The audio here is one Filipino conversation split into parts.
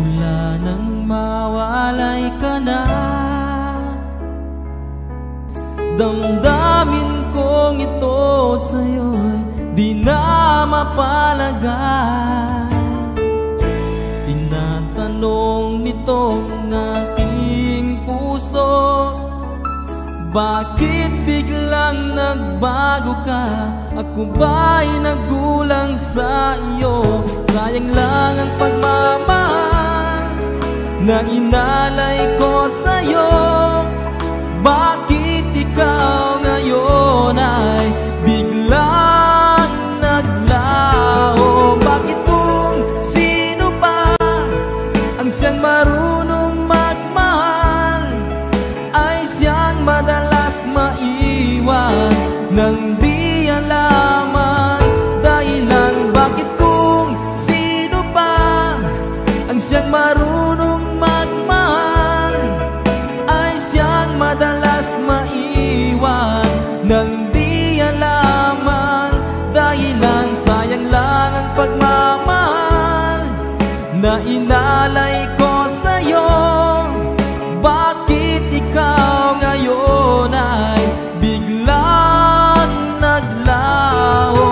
Mula nang mawalay ka na, damdamin kong ito sa'yo'y di na mapalagay. Tinatanong nitong aking puso, bakit biglang nagbago ka? Ako ba'y nagkulang sa iyo? Sayang lang ang pagmamahal na inalay ko sa'yo. Bakit ikaw ngayon ay biglang naglaho? Bakit kung sino pa ang siyang marunong magmahal ay siyang madalas maiwan nang di alaman dahilan? Bakit kung sino pa ang siyang marunong magmahal ay siyang madalas maiwan nang di alaman dahilan? Sayang lang ang pagmamahal na inalay ko sa'yo. Bakit ikaw ngayon ay biglang naglaho?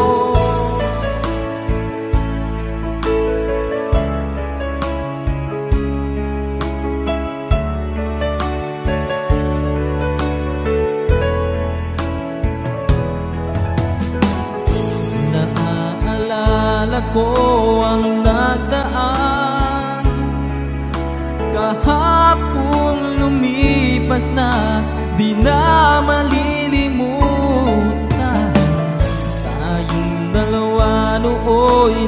Naaalala ko ang nagdaan, kahapong lumipas na, di na malilimutan. Tayong dalawa nooy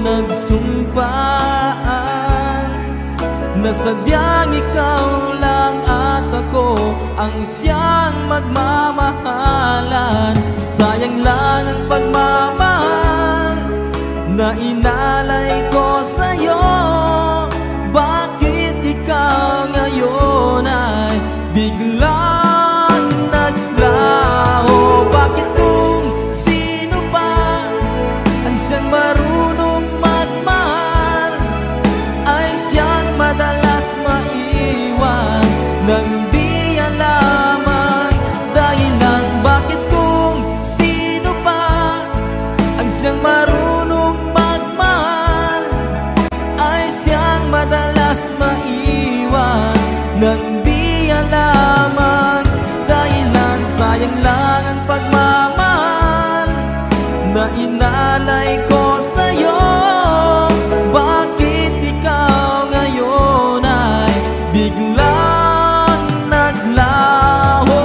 nagsumpaan na sadyang ikaw lang at ako ang siyang magmamahalan. Sayang lang ang pagmamahal na inalay ko sa'yo. Bakit ikaw ngayon ay biglang naglaho? Bakit kung sino pa ang siyang marunong magmahal ay siyang madalas maiwan nang di alaman dahilan? Bakit kung sino pa ang siyang marunong magmahal ay siyang madalas maiwan nang di alaman dahilan? Sayang lang ang pagmamahal na inalay ko sa'yo. Bakit ikaw ngayon ay biglang naglaho?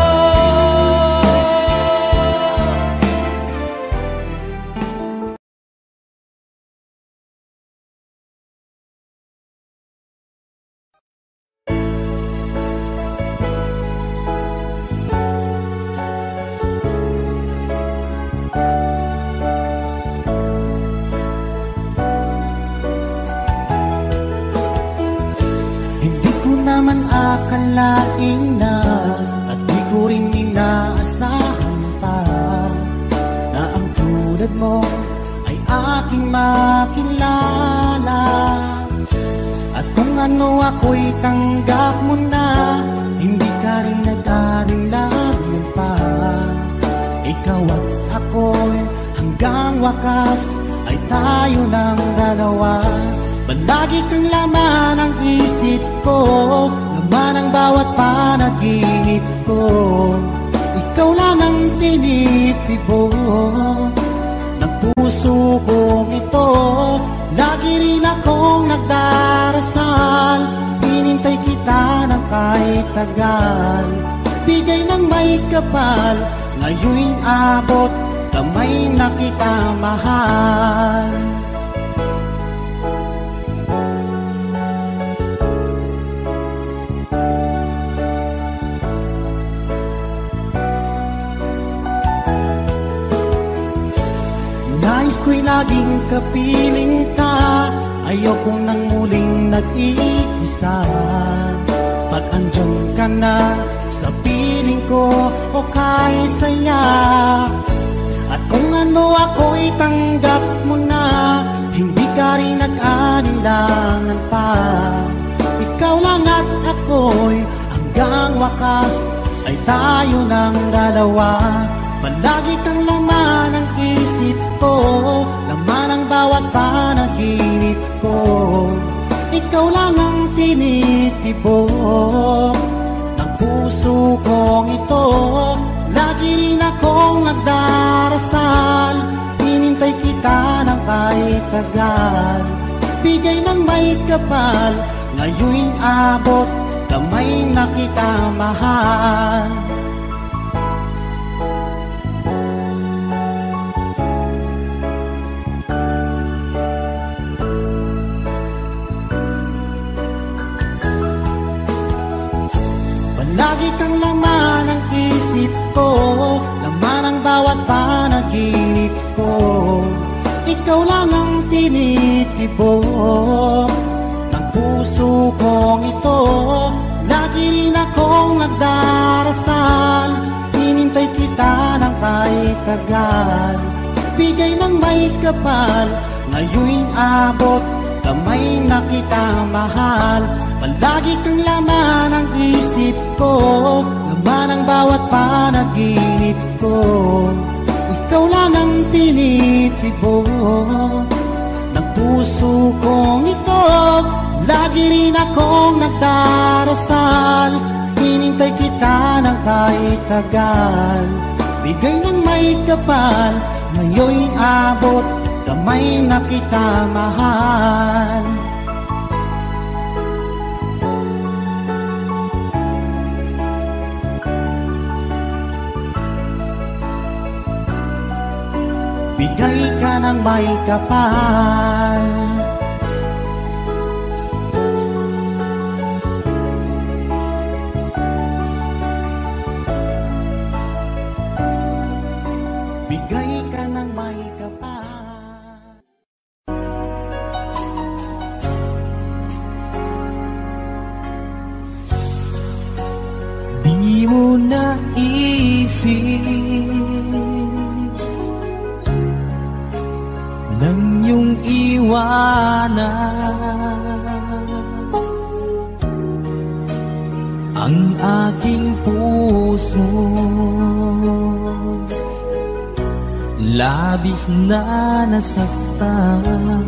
Naman akalain na at di ko rin inaasahan pa na ang tulad mo ay aking makilala. At kung ano ako'y tanggap mo na, hindi ka rin nag-alinlangan pa. Ikaw at ako'y hanggang wakas ay tayo ng dalawa. Palagi kang laman ang isip ko, laman ang bawat panaginip ko. Ikaw lang ang tinitibok ng puso kong ito. Lagi rin akong nagdarasal, hinintay kita ng kahit tagal. Bigay ng may kapal, ngayon'y abot kamay na kita mahal. Nais ko'y laging kapiling ka, ayoko nang muling nag-iisa. Pag andyan ka na sa piling ko, o kay saya. At kung ano ako'y tanggap mo na, hindi ka rin nag-alinlangan pa. wakas ay tayo ng dalawa. Palagi kang laman ng isip ko, laman ang bawat panaginip ko. Ikaw lang ang tinitibok ng puso kong ito. Lagi rin akong nagdarasal, hinintay kita ng kahit tagal. Bigay ng may kapal, ngayon'y abot, kamay na kita mahal. Palagi kang laman ng isip ko, laman ang bawat panaginip ko. Ikaw lang ang tinitibok ng puso kong ito. Lagi rin akong nagdarasal, hinintay kita ng kahit tagal. Bigay ng may kapal, ngayon'y abot, kamay na kita mahal. Palagi kang laman ng isip ko, laman ang bawat panaginip ko. Ikaw lang ang tinitibok ng puso kong ito. Lagi rin akong nagdarasal, hinintay kita ng kahit tagal. Bigay ng may kapal, ngayon'y abot, kamay na kita mahal. Bigay ka ng may kapal, bigay ka ng may kapal. Di mo naisip nang iyong iwanan ang aking puso. Labis na nasaktan,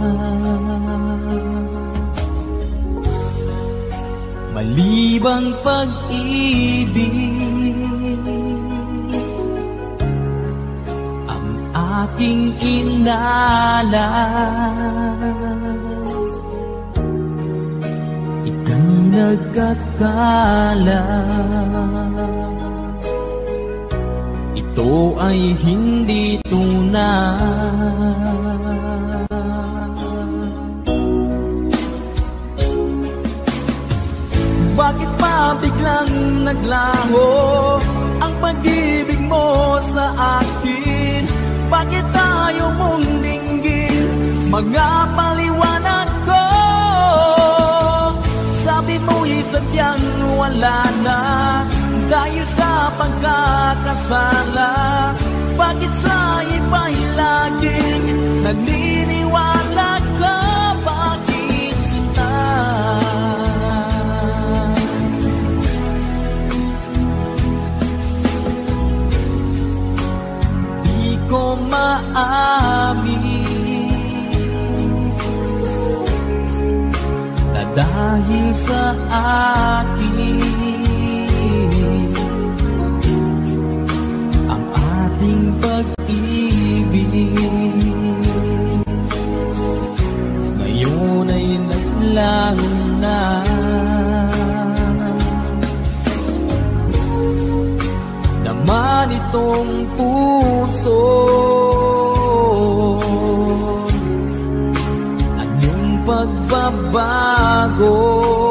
mali bang pag-ibig ang aking inalan? Ika'y nagkakala, ito ay hindi tunay. Bakit pa biglang naglaho ang pag-ibig mo sa akin? Bakit tayo mong dinggin mga paliwanag ko? Sabi mo'y sadyang wala na dahil sa pagkakasala. Bakit sa iba'y laging naniniwala ka? Bakit sinta? Di ko maamin na dahil sa akin pag-ibig ngayon ay naglaho na. Naman itong puso anyong pagbabago,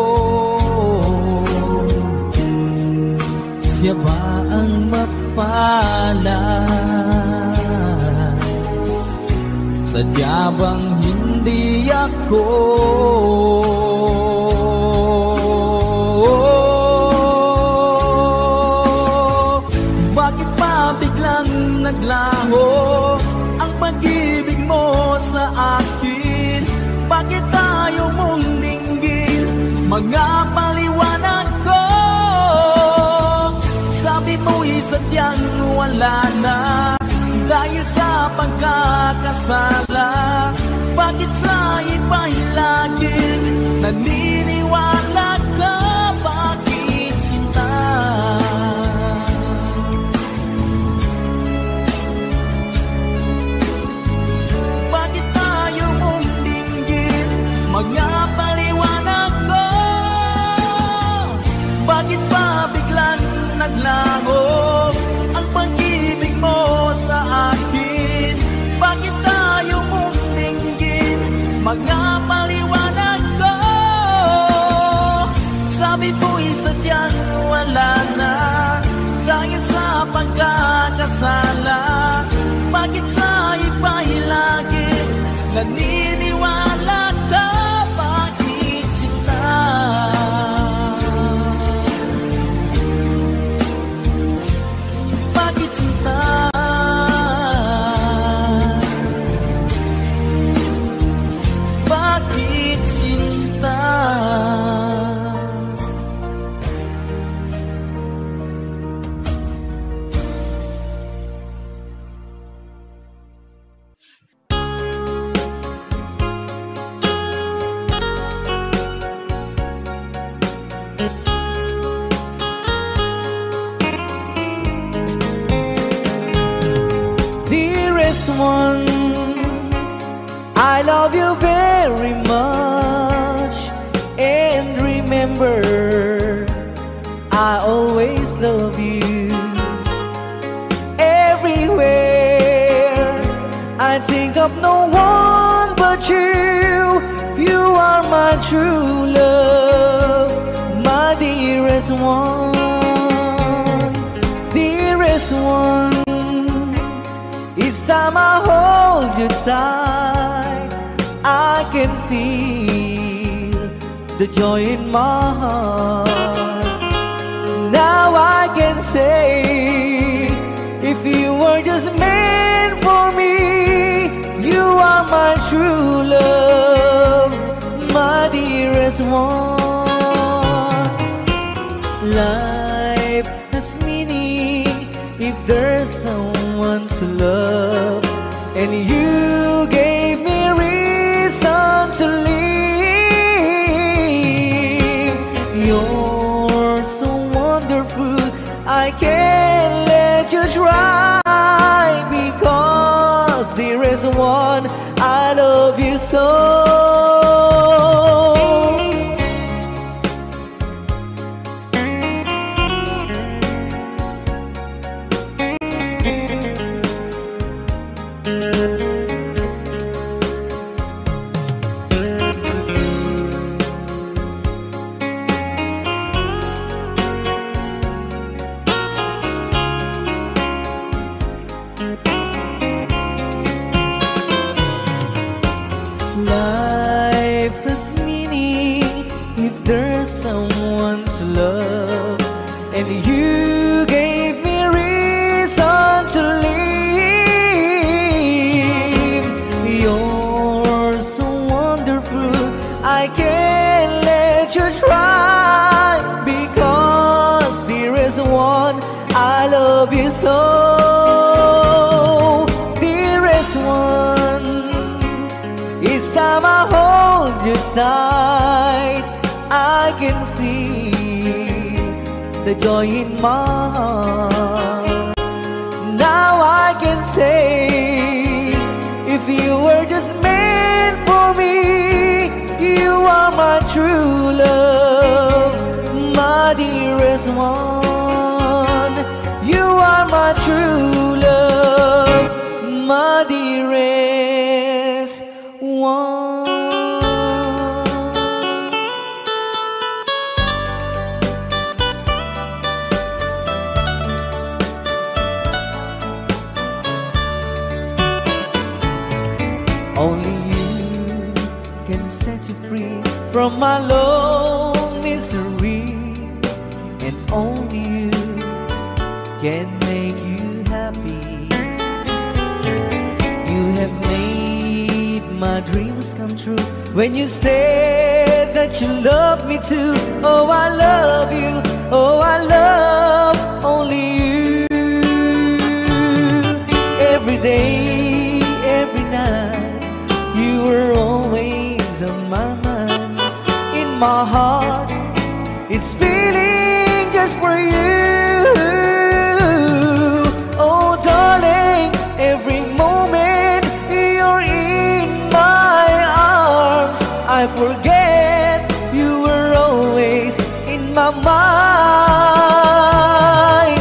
siya ba ang sadya bang hindi ako? Bakit pa biglang naglaho ang pag-ibig mo sa akin? Bakit tayo mong dinggin mga paliwanag ko? wala na dahil sa pagkakasala. Bakit sa iba'y laging naniniwala ka? Bakit sinta? Bakit tayo mong dinggin? Mga paliwanag ko. Bakit pa biglang naglaho ang pag-ibig mo sa akin? Bakit tayo mong dinggin? Mga paliwanag ko. Sabi ko'y sadyang wala na dahil sa pagkakasala. Bakit sa iba'y lagi naniniwala ka? Bakit sinta? Bakit sinta? Bakit sinta? Dearest one, I love you very much. And remember, I always love you. Everywhere I think of no one but you. You are my true love, my dearest one. Dearest one, each time I hold you tight, I can feel the joy in my heart. Now I can say, if you were just meant for me, you are my true love, my dearest one. Life has meaning if there's someone to love, and you gave me reason to live. You're so wonderful, I can't let you try, because there is one, I love you so. Life has meaning if there's someone to love, and you gave me reason to live. You're so wonderful, I can't let you try, because there is one, I love you so. Dearest one, each time I hold you tight, I can feel the joy in my heart. Now I can say, if you were just meant for me, you are my true love, my dearest one. You are my true love, my dearest one. Only you can set you free from my long misery, and only you can make you happy. You have made my dreams come true when you said that you love me too. Oh, I love you. Oh, I love only you. my heart, it's feeling just for you. Oh darling, every moment you're in my arms, I forget you were always in my mind.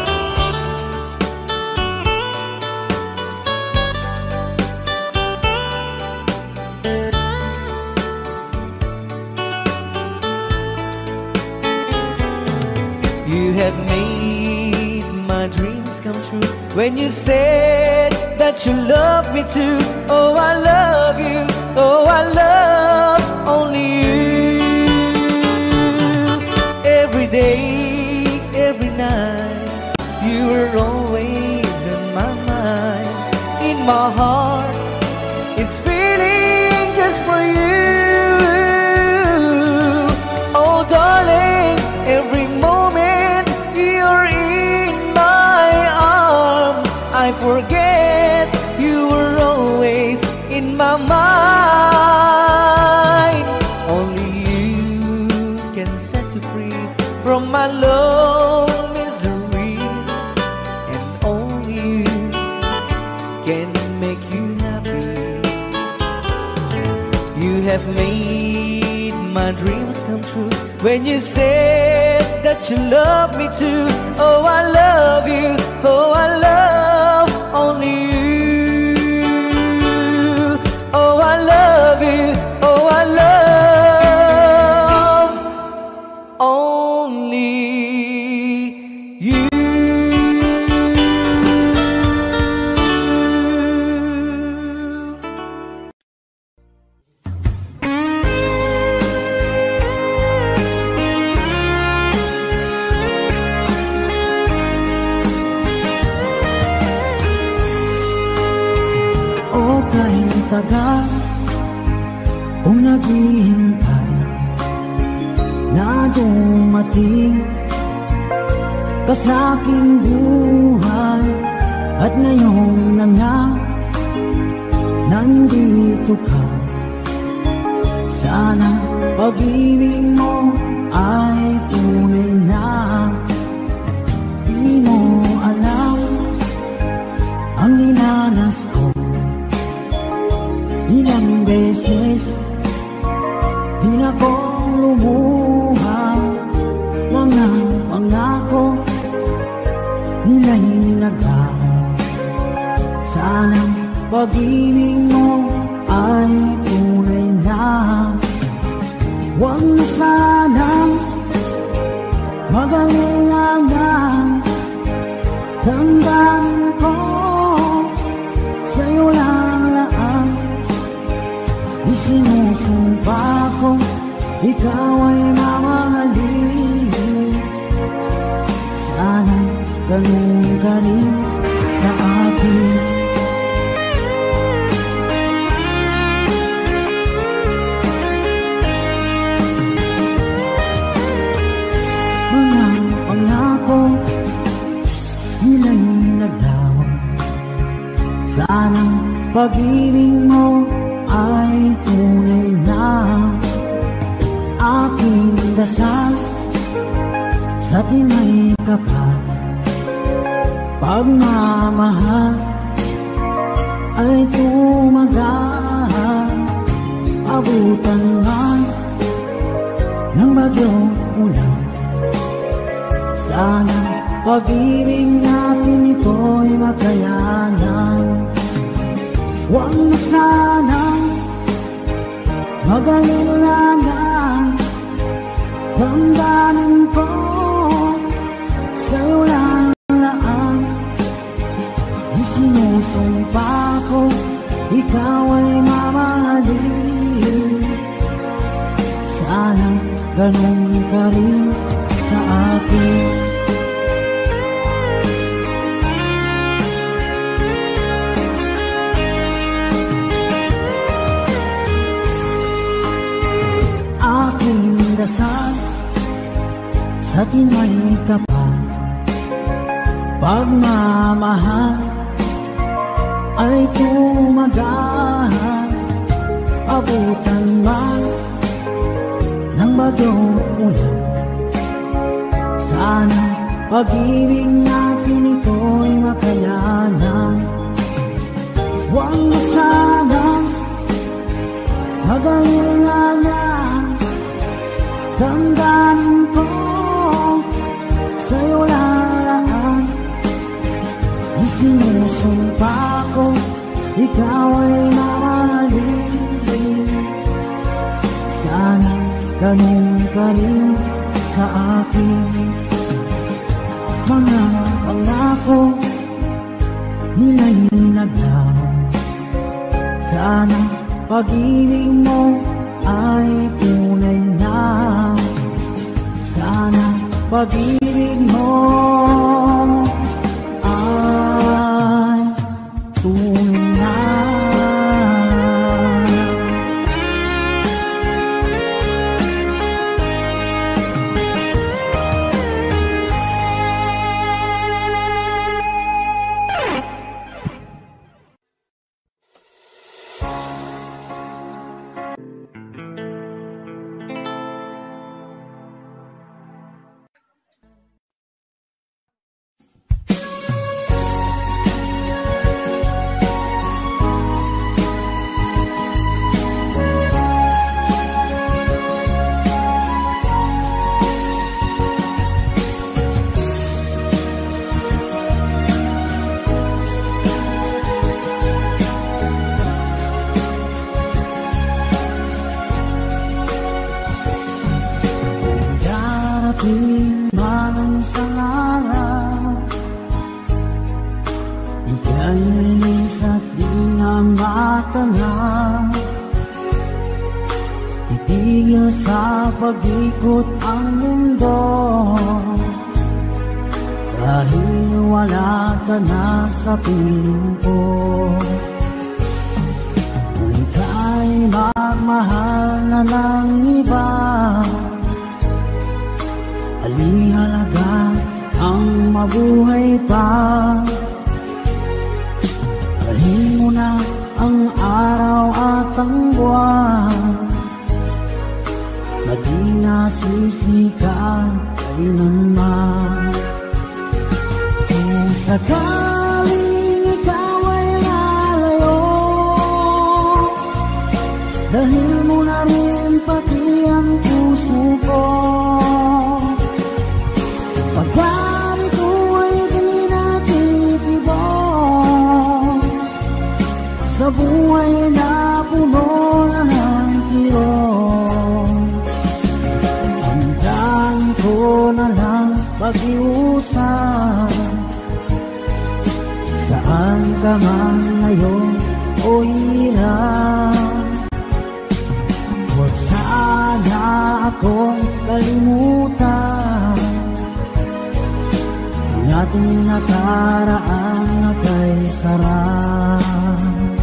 You have made my dreams come true when you said that you love me too. Oh, I love you. Oh, I love only you. Every day, every night, you were always in my mind. In my heart, it's feeling just for you. Oh, darling, every moment you're in my arms, I forget you were always in my mind. Only you can set you free from my love misery, and only you can make you happy. You have made my dreams come true when you said that you love me too. Oh, I love you. Oh, I love only you. Oh, I love you. Oh, I love only you. Tagal kung naghihintay na dumating ka sa aking buhay, at ngayon na nga nandito ka. Sana pag-ibig mo ay tunay na. Di mo alam ang dinanas ko. Ilang beses di na ko lumuhang mga pangako nilahinagan. Sana pag-ibig mo ay tunay na. Huwag na sanang mag-alinlangan. Damdamin ko sa'yo lang laan. Isinusumpa ko, ikaw ay mamahalin. Sana ganun ka rin sa akin. Mga pangako nila'y naglawan. Sana pag-ibig mo ay tunay na. Aking dasal sa tinay kapal, pagmamahal ay tumagal. Abutan man ng bagyong ulan. Sana pag-ibig natin ito'y makayanan. Huwag na sanang mag-alinlangan. Damdamin ko sa'yo lang laan. Isinusumpa ko, ikaw ay mamahalin. Sana ganun ka rin sa akin. Dasal sa tinay kapal, pagmamahal ay tumagal. Abutan man ng bagyong ulan. Sana pag-ibig natin ito'y makayanan. Huwag na sana mag-alala, damdamin ko sa'yo lalaan. Isinusumpa ko, ikaw ay mamahalin. Sana ganun ka rin sa akin. Mga pangako nilalinag lang. Sana pag-ibig mo ay tunay na. Sana pag-ibig mo ay tunay na. Darating man ang isang araw, ika'y linis at di na matanaw. Itigil sa pag-ikot ang mundo, dahil wala ka na sa piling ko. Kung ika'y magmahal na ng iba, alihalaga ang mabuhay pa. Dalhin mo na ang araw at ang buwan, na di nasisikat kailanman. Kung sakaling ikaw ay lalayo, dalhin mo na rin pati ang puso ko. Pagkat ito ay di natitibok sa buhay na puno na ng kirot. Tandaan ko na lang pag-iusap, saan ka man ngayon o hirap. Huwag sana akong kalimutan ang ating nakaraan na kay sarap.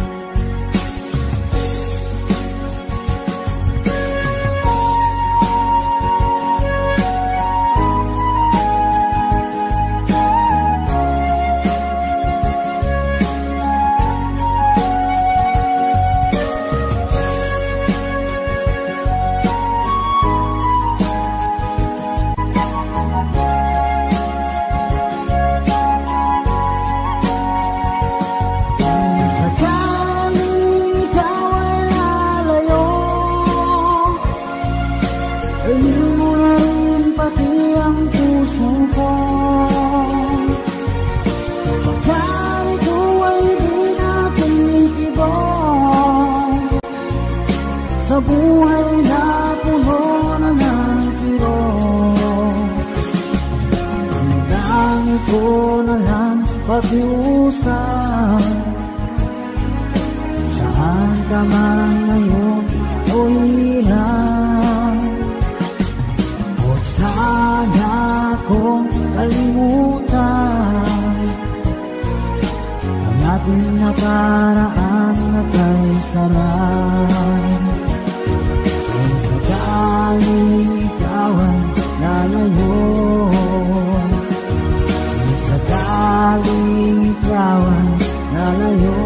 Sa buhay na puno na ng kirot, tandaan ko na lang pag-iusap, saan ka man ngayon o hirap. Huwag sana akong kalimutan ang ating nakaraan na kay sarap. Sakaling ikaw ay lalayo, sakaling ikaw ay lalayo,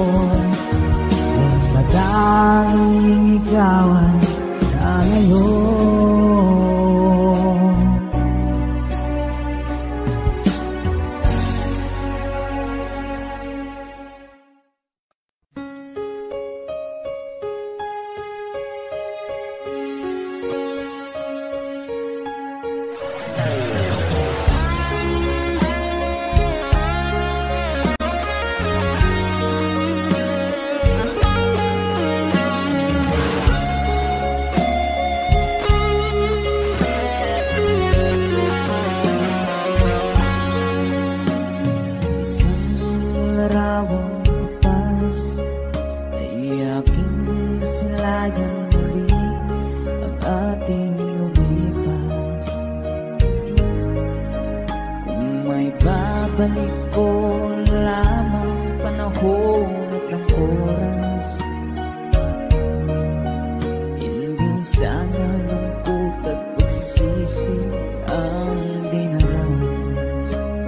sakaling ikaw ay lalayo. ibabalik ko lamang panahon at ang oras. Hindi sana lungkot at pagsisisi ang dinaranas.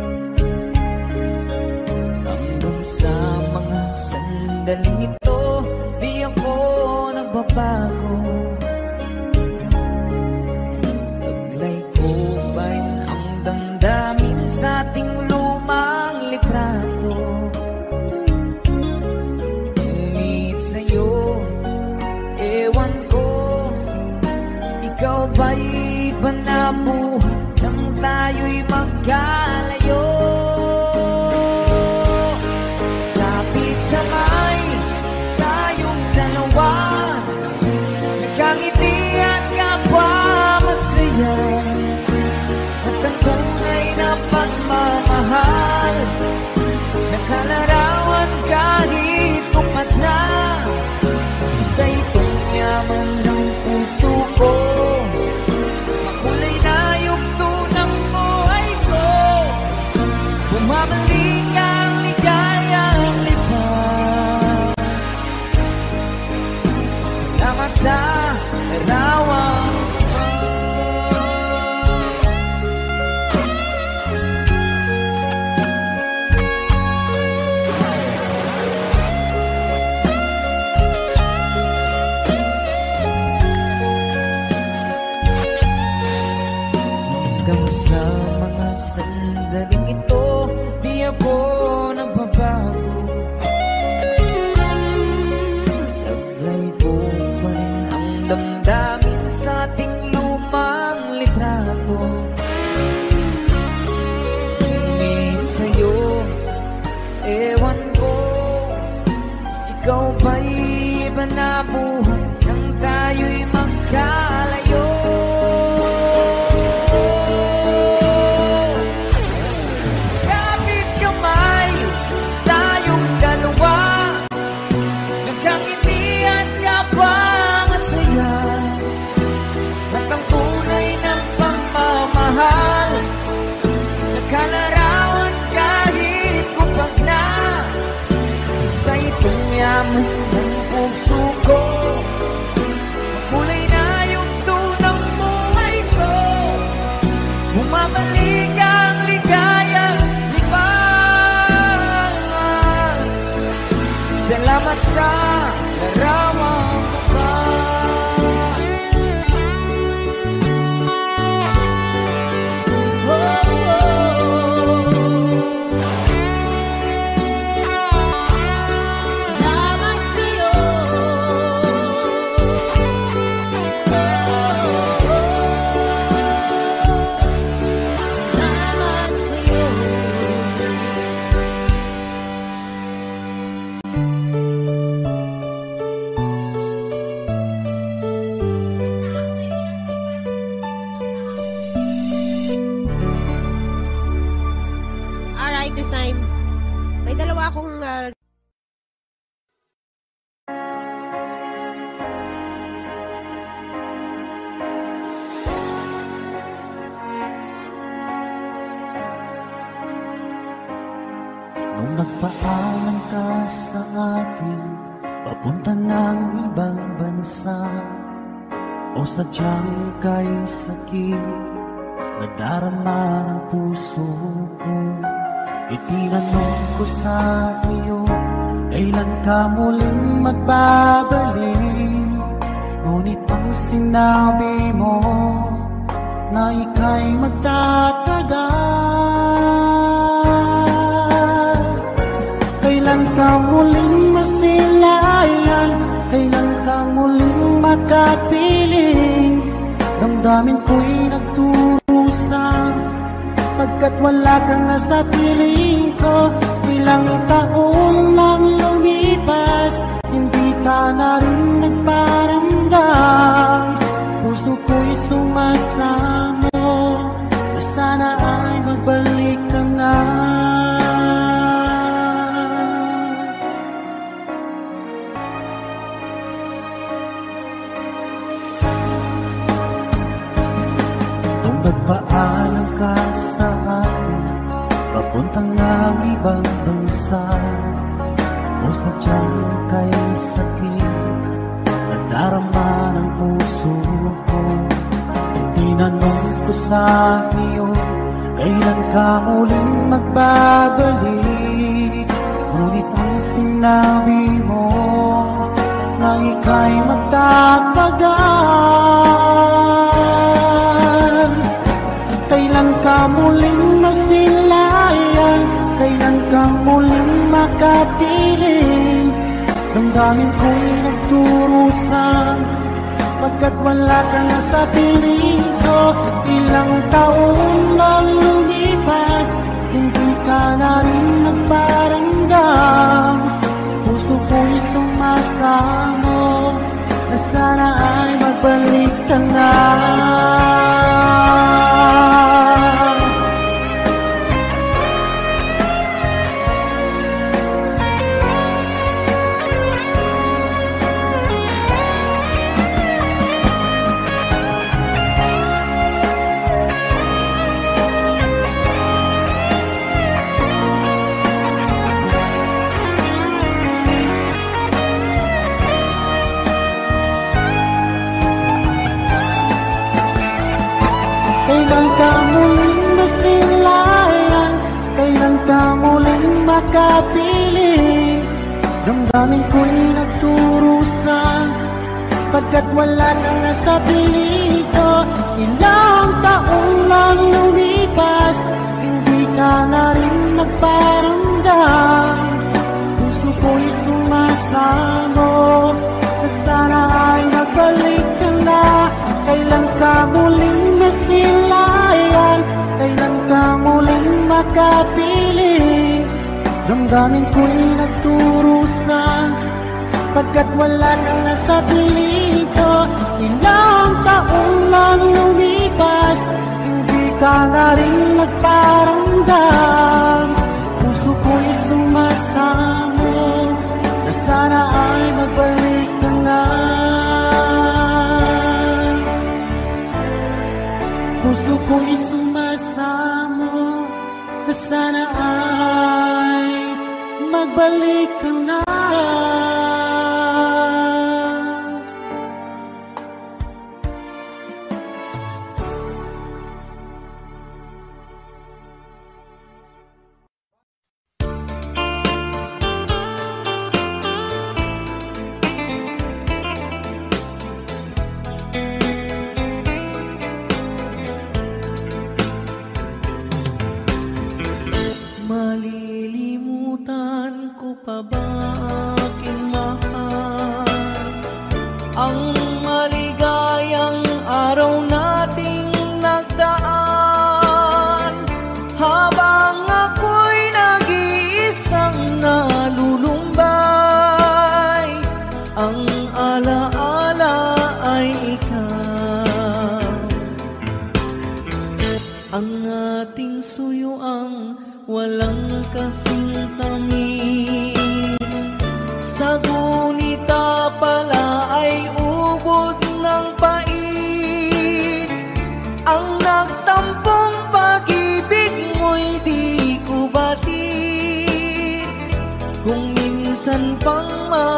Hanggang sa mga sandaling ito, di ako nagbabago. Taglay ko ba'y ang damdamin sa ating lumang litrato? Umit sa'yo, ewan ko, ikaw ba'y panabuhat nang tayo'y magkalayo? Kapit kamay, tayong dalawa, nagkangiti at kapwa masaya. At ang tunay na pagmamahal, nakalarawan kahit bukas na. Isa itong yaman ng puso ko, makulay na yugto ng buhay ko. Bumabalik ang ligayang lipat. Salamat sa larawan. Hanggang sa mga sandaling ito, di ako nagbabago. Taglay ko pa rin ang damdamin sa ating lumang litrato. Ngunit sa'yo, ewan ko, ikaw ba'y iba na buhat nang tayo'y magkalayo? Nakalarawan kahit kupas na. Isa itong yaman ng puso ko, makulay na yung tunang buhay ko. Bumabalik ang ligayang lipas. Salamat sa larawan mo pa. This time, may dalawa akong Nung nagpaalam ka sa akin, papunta ng ibang bansa, o sadyang kay sakit, nadarama ng puso ko. Itinanong ko sa iyo, kailan ka muling magbabalik? Ngunit ang sinabi mo, na ika'y magtatagal. Kailan ka muling masilayan? Kailan ka muling makapiling? Damdamin ko'y nagturusan, pagkat wala ka na sa piling ko. Ilang taon lang lumipas, hindi ka na rin nagparamdam. Puso ko'y sumasamo, na sana ay magbalik ka na. Nung nagpaalam ka sa akin, papuntang nga sadyang kay sakit nadarama ng puso ko. Tinanong ko sa iyo, kailan ka muling magbabalik? Ngunit ang sinabi mo na ika'y magtatagal. Kailan ka muling masilayan? Kailan ka muling makapiling? Damdamin ko'y nagturusan, pagkat wala ka na sa piling ko. Ilang taon nang lumipas, hindi ka na rin nagparamdam. Puso ko'y sumasamo na sana ay magbalik ka na. Kailan ka muling masilayan? Kailan ka muling makapiling? Damdamin ko'y nagturusan, pagkat wala ka na sa piling ko. Ilang taon lang lumipas, hindi ka na rin nagparamdam. Puso ko'y sumasamo na sana ay magbalik ka na. Kailan ka muling masilayan? Kailan ka muling makapiling? Damdamin ko'y nagturusan, pagkat wala ka na sa piling ko. Ilang taon lang lumipas, hindi ka na rin nagparamdam. Puso ko'y sumasamo na sana ay magbalik ka na. Puso ko'y sumasamo na sana ay magbalik ka na. Malilimutan ko pa ba aking mahal ang maligayang araw nating nagdaan, habang ako'y nag-iisang nalulumbay. Ang alaala ay ikaw, ang ating suyuang walang kasing tamis. Sa gunita pala ay ubod ng pait. Ang nagtampong pag-ibig mo'y di ko batid, kung minsan pang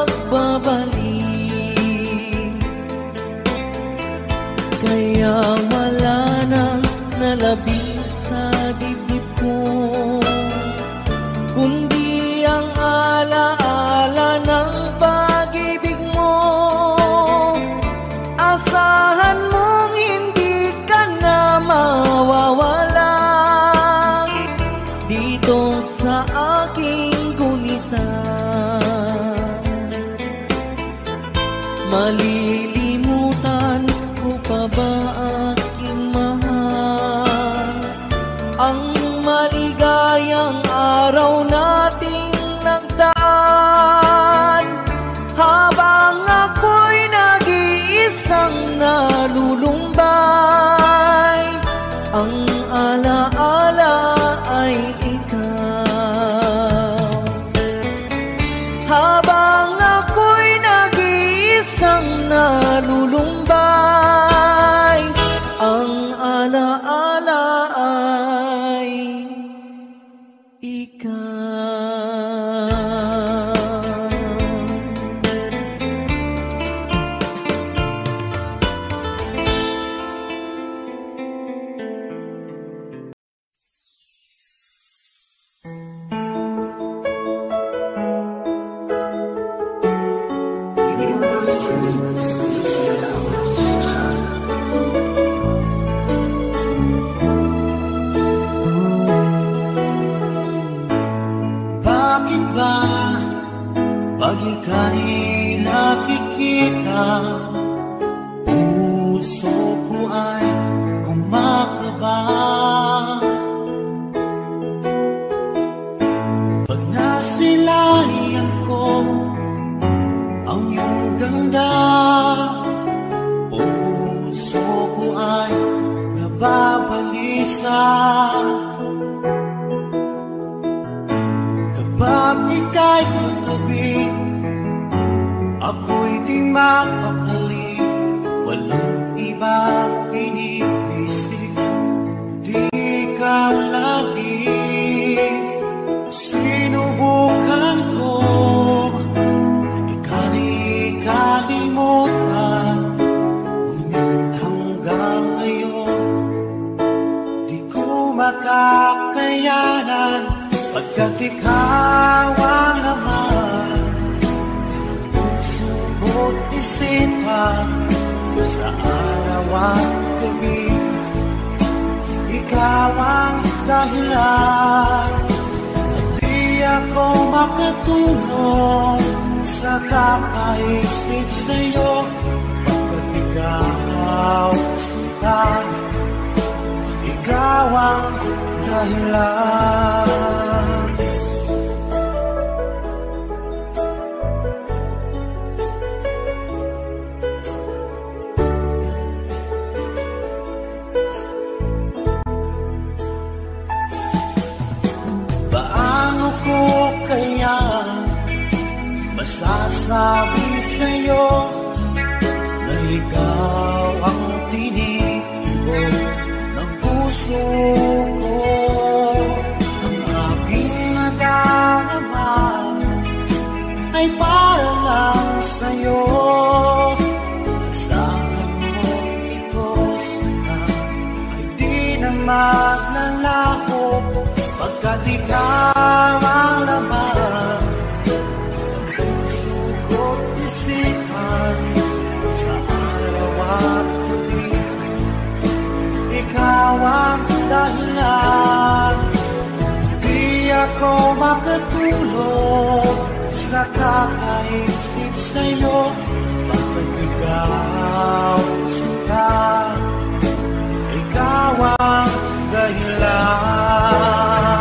magbabalik. Kaya wala nang nalabing sa dibdib ko, kundi ang alaala ng pag-ibig mo. Asahan mong hindi ka na mawawala dito sa aking gunita. Malilimutan ko pa ba aking mahal ang maligayang araw nating nagdaan, habang ako'y nag-iisang nalulumbay. Ang alaala ay ikaw, habang ako'y nag-iisang nalulumbay. Ang alaala ay nagbabalisa. Kapag ika'y katabi, ako'y di mapakali. Walang ibang iniisip, di ka lagi. Sinubukan ko ikalimutan, ngunit hanggang ngayon di ko makakayanan. Pagkat ikaw ang laman puso mo't isipan, sa araw at gabi ikaw ang dahilan. Ako makatulong sa kakaisip sa'yo, pagkat ikaw sinta, ikaw ang dahilan. Ko kaya masasabi sa'yo na ikaw ang tinitibok ng puso ko. Ang aking nadarama ay para lang sa'yo. Kasama mo ito sana ay di na maglalaho, pagkat ikaw ang laman ng puso ko't isipan, sa araw at gabi ikaw ang dahilan. Di ako makatulog sa kakaisip sa'yo, pagkat ikaw sinta, ikaw ang dahilan.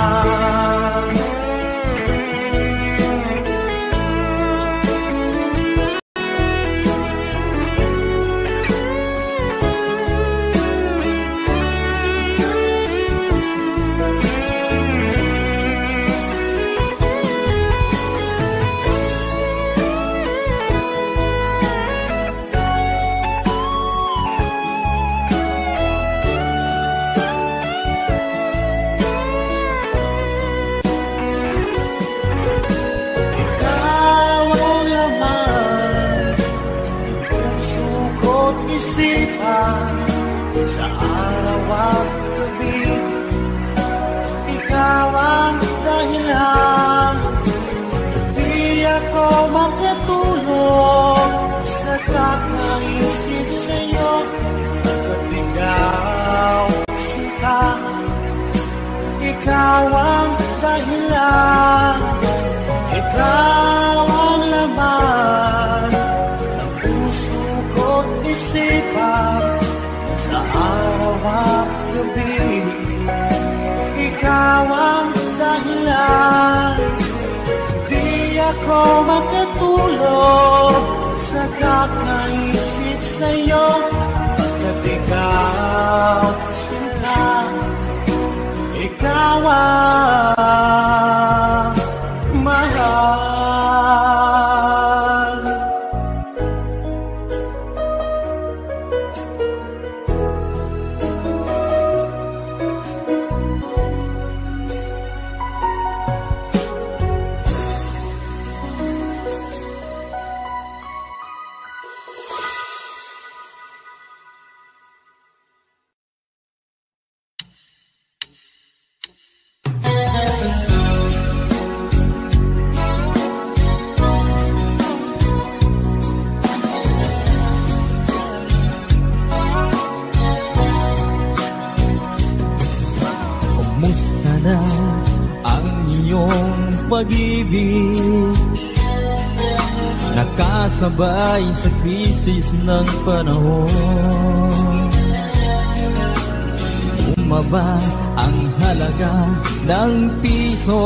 Sa araw at gabi ikaw ang dahilan. Di ako makatulog sa kakaisip sa'yo, pagkat ikaw sinta, ikaw ang dahilan. Ikaw ang laman ng puso ko't isipan, sa araw at gabi ikaw ang dahilan. Di ako makatulog sa kakaisip sa'yo, pagkat ikaw sinta, ikaw ang mahal. Pag-ibig nakasabay sa krisis ng panahon. Bumaba ang halaga ng piso,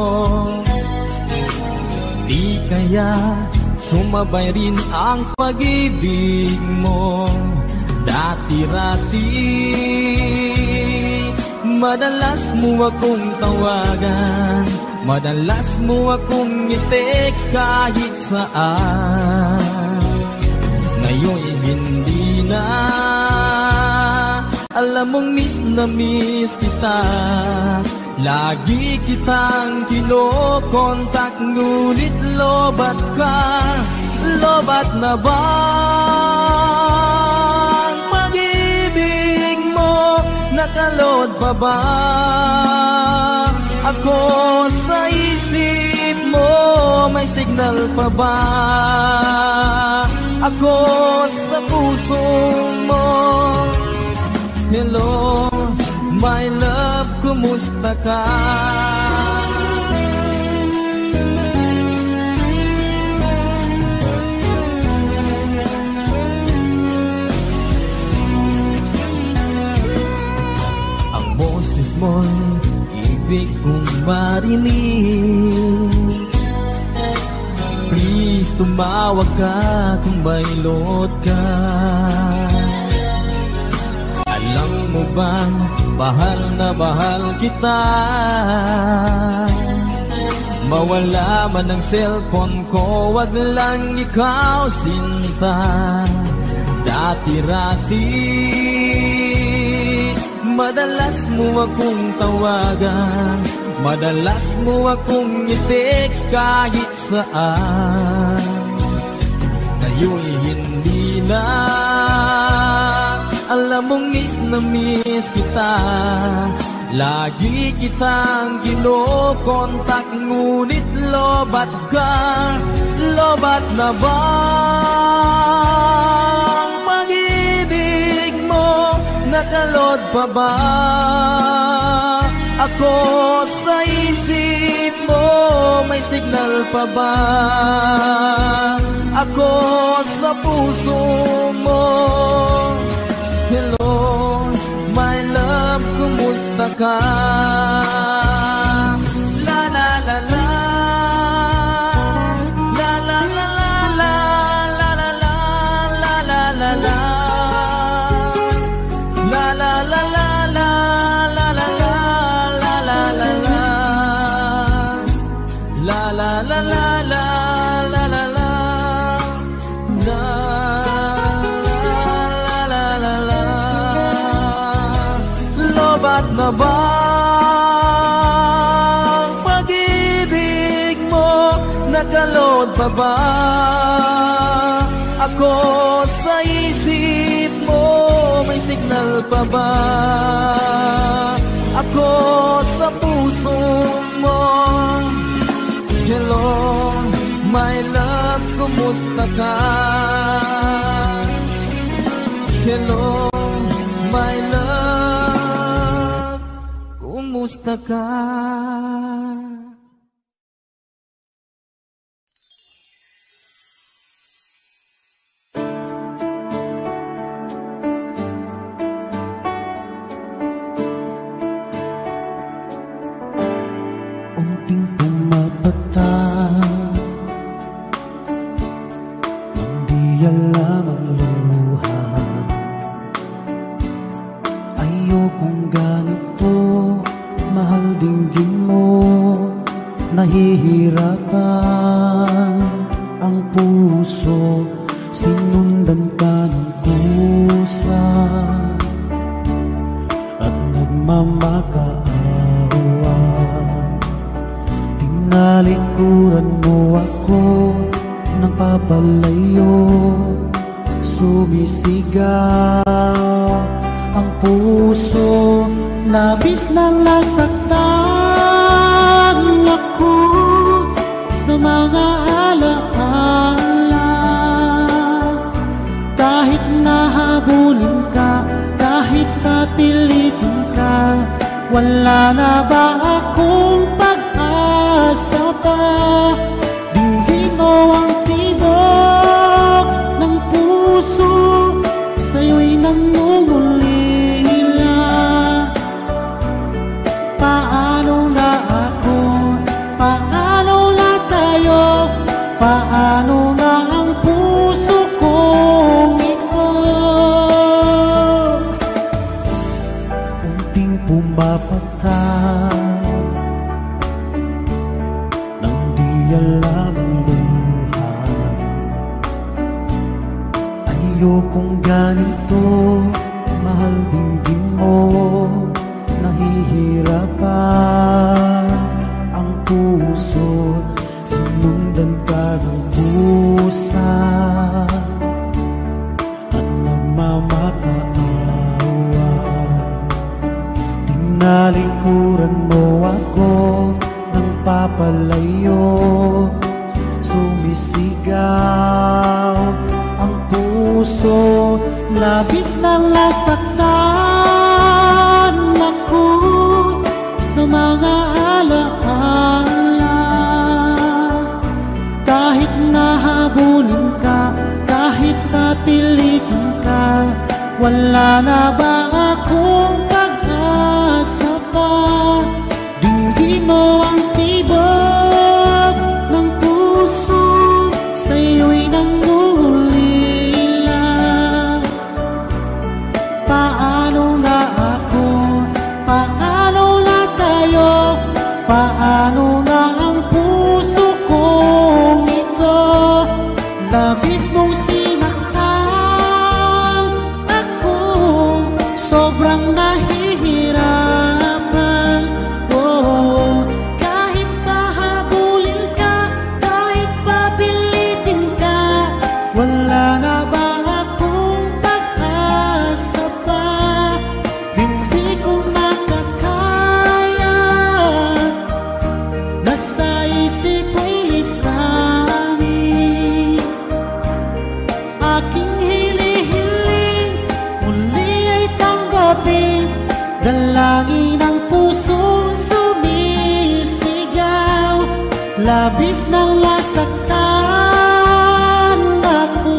di kaya sumabay rin ang pag-ibig mo dati-rati. Madalas mo akong tawagan, madalas mo akong i-text kahit saan. Ngayon hindi na, alam mong miss na miss kita. Lagi kitang kinokontak, ngunit lobat ka. Lobat na ba ang pag-ibig mo? Nakalod pa ba ako sa isip mo? May signal pa ba ako sa puso mo? Hello, my love, kumusta ka? Ang boses mo'y ibig kong marinig. Please, tumawag ka kung may load ka. Alam mo bang mahal na mahal kita? Mawala man ang cellphone ko, wag lang ikaw sinta. Dati-rati madalas mo akong tawagan, madalas mo akong i-text kahit saan. Ngayon hindi na, alam mong miss na miss kita. Lagi kitang kinokontak, ngunit lobat ka. Lobat na ba ang pag-ibig mo? Nakalod pa ba ako sa isip mo? May signal pa ba ako sa puso mo? Hello, my love, kumusta ka? La la la la, la la la la, la la la la, la la la, la la la la, la la la la, la la la la, la la la la, la la la. Lobat na ba ang pag-ibig mo? Nakalod pa ba ako sa isip mo? May signal pa ba ako sa puso mo? Hello, my love, kumusta ka? Hello, my love, kumusta ka? Unting pumapatay, hindi alam ang luha. Ayokong ganito, mahal dinggin mo. Nahihirapan ang puso, sinundan ka ng kusa at nagmamakaawa. Tinalikuran mo ako ng papalayo, sumisigaw ang puso. Labis na nasaktan ako sa mga alaala. Kahit nahabulin ka, kahit papilitin ka, wala na ba akong pag-asa pa? Dinggin mo ang tibok ng puso, sa'yo'y nangungulila. Paano na ako? Paano na tayo? Paano na ang puso kong ito? Unting mapatay nang di alam ang buhay. Ayokong ganito, mahal dinggin mo, nahihirapan ang puso, sinundan ka ng pusa at namamakaawa. Tinalikuran mo ako ng papalayo, sumisigaw ang puso, labis na nasaktan ako sa mga alaala. Kahit nahabulin ka, kahit papilitin ka, wala na ba akong pag-asa pa? Dinggin mo ang tibok ng puso, sa'yo'y nangulila. Paano na ako? Paano na tayo? Paano na ang puso kong ito? Labis mong sinaktan ako, sobrang nahihirapan. Oh, kahit pahabulin ka, kahit papilitin ka, wala na ba akong pag-asa pa? Hindi ko makakaya, nasa isip ay lisanin. Aking hinihiling, muli ay tanggapin, dalangin ang pusong sumisigaw. Labis na nasaktan ako.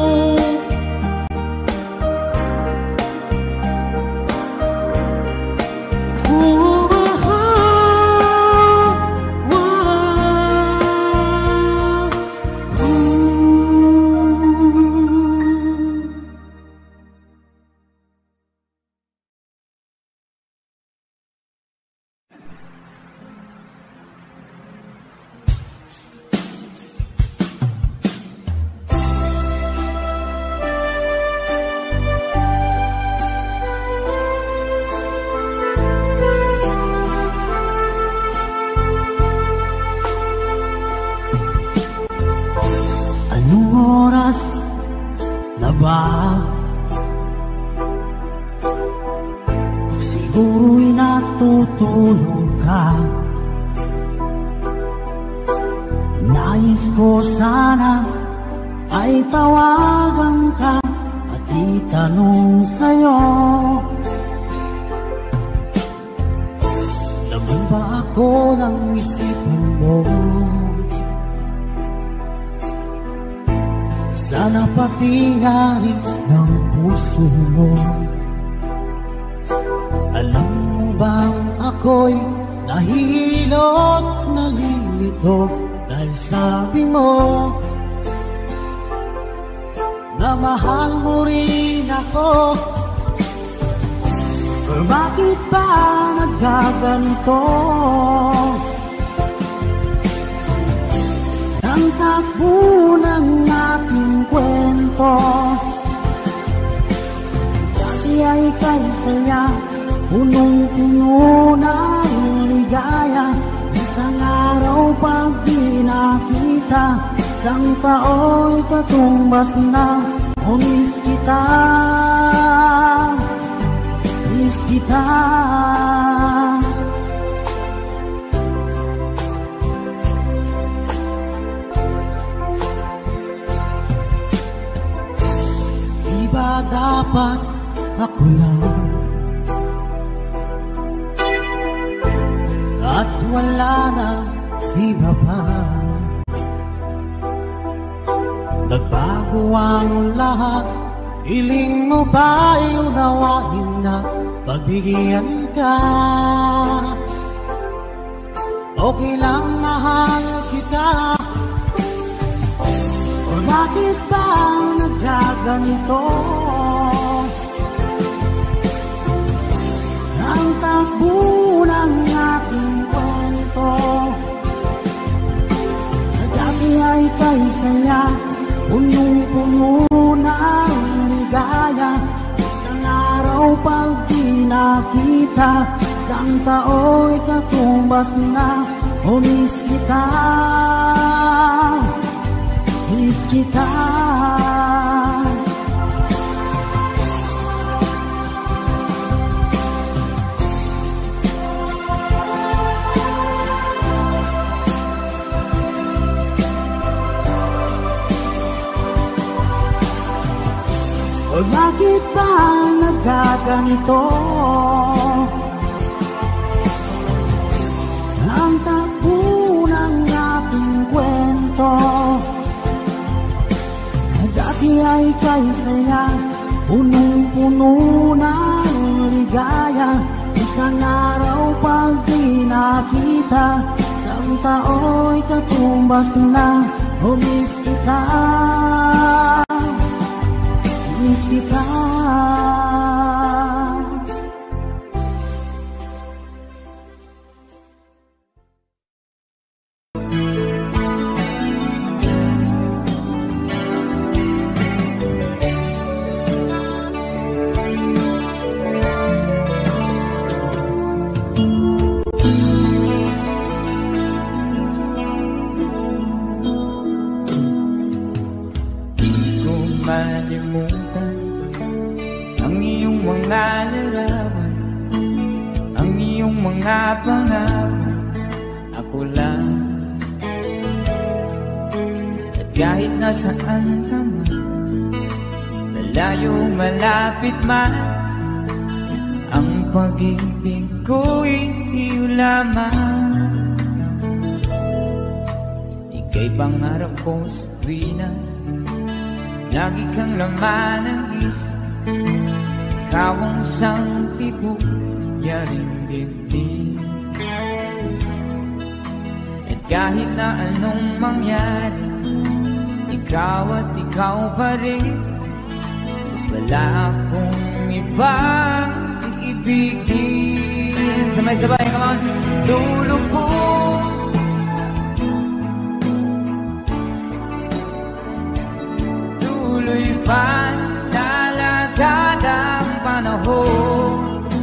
Anong oras na ba? Siguro'y natutulog ka. Nais ko sana ay tawagan ka at itanong sa'yo, laman ba ako ng isipin mo? Sana pati nga rin ng puso mo. Alam mo bang ako'y nahihilot, nalilito, dahil sabi mo na mahal mo rin ako. Pero bakit ba nagkaganto? Ang takbo ng ating kwento, dati ay kay saya, punong-puno ng ligaya. Isang araw pag di nakita, isang tao'y patumbas na. O miss kita, miss kita. Ba dapat ako lang at wala na iba pa? Nagbago ang lahat, hiling mo ba'y unawain na pagbigyan ka? Okay lang, mahal kita. O bakit ba nagkaganito? Ang takbo punong-puno ng ligaya. Isang araw pag di nakita, isang tao'y katumbas na. O miss kita, miss kita. O bakit ba nagkaganito? Ang takbo ng ating kwento, dati ay kay saya, punong-puno ng ligaya. Isang araw pag di nakita, isang tao'y katumbas na. O miss kita, miss kita. Malimutan ang iyong mga larawan, ang iyong mga pangako. Ako lang, at kahit nasaan ka man, malayo malapit man, ang pag-ibig ko'y iyo lamang. Ika'y pangarap ko sa tuwina, lagi kang laman ng isip. Ikaw ang sangtibok, yaring dibdib. At kahit na anong mangyari, ikaw at ikaw pa rin. Wala akong ibang iibigin. Sabay-sabay, come on. Lulubog, tuloy pa lalagad ang panahon.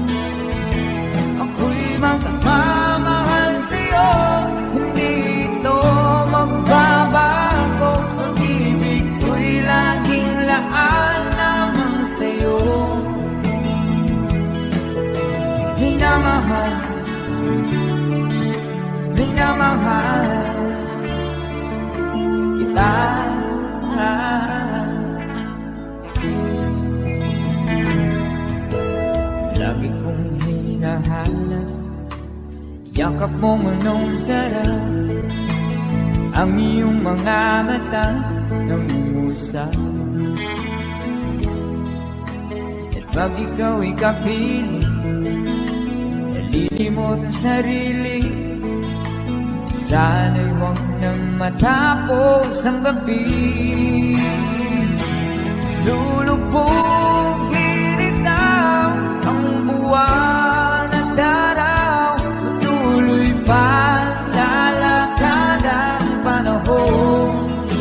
Ako'y magmamahal sa'yo, hindi ito magbabago. Pag-ibig ko'y laging laan naman sa'yo. Minamahal, minamahal kita. Lagi kong hinahanap yakap mong anong sarap, ang iyong mga mata nangungusap. At pag ikaw'y kapiling, nalilimot ang sarili. Sana'y huwag na matapos ang gabi. Lulubog, ilitaw ang buwan at araw. Tuloy pa lalakad ang panahon.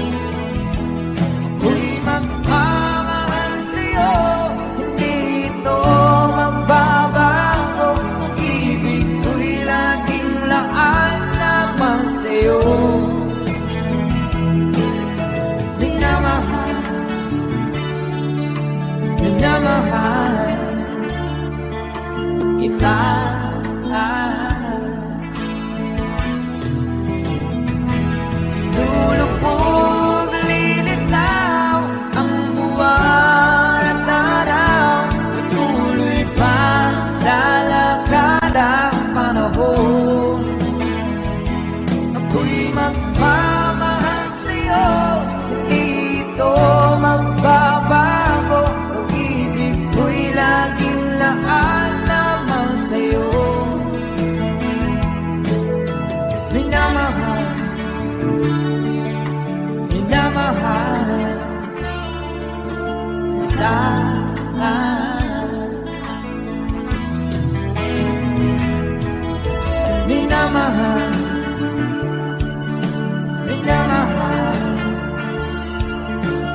Ako'y magmamahal sa'yo, hindi ito magbabago. Pag-ibig ko'y laging laan naman sa'yo. Minamahal, minamahal kita. Lulubog, lilitaw ang buwan at araw. Patuloy pa lalakad ang panahon. Ako'y magmamahal sa'yo, hindi ito magbabago. Pag-ibig ko'y laging laan naman sa'yo. Minamahal, minamahal kita. Minamahal, minamahal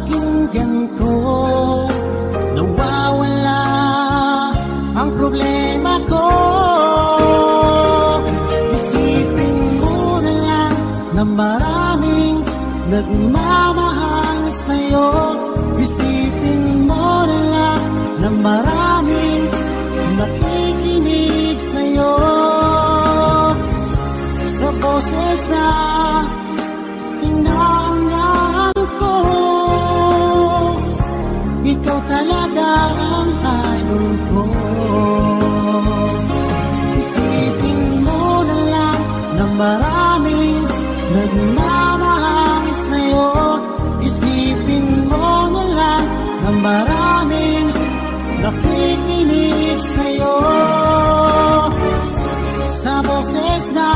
pakinggan ko, nawawala ang problema ko. Isipin mo na lang na maraming nagmamahal sa'yo. Isipin mo na lang na maraming nakikinig sa'yo. Sa boses na inaangaan ko, ikaw talaga ang idol ko. Isipin mo na lang na maraming nagmamahal sa'yo. Isipin mo na lang na maraming nakikinig sa'yo. Sa boses na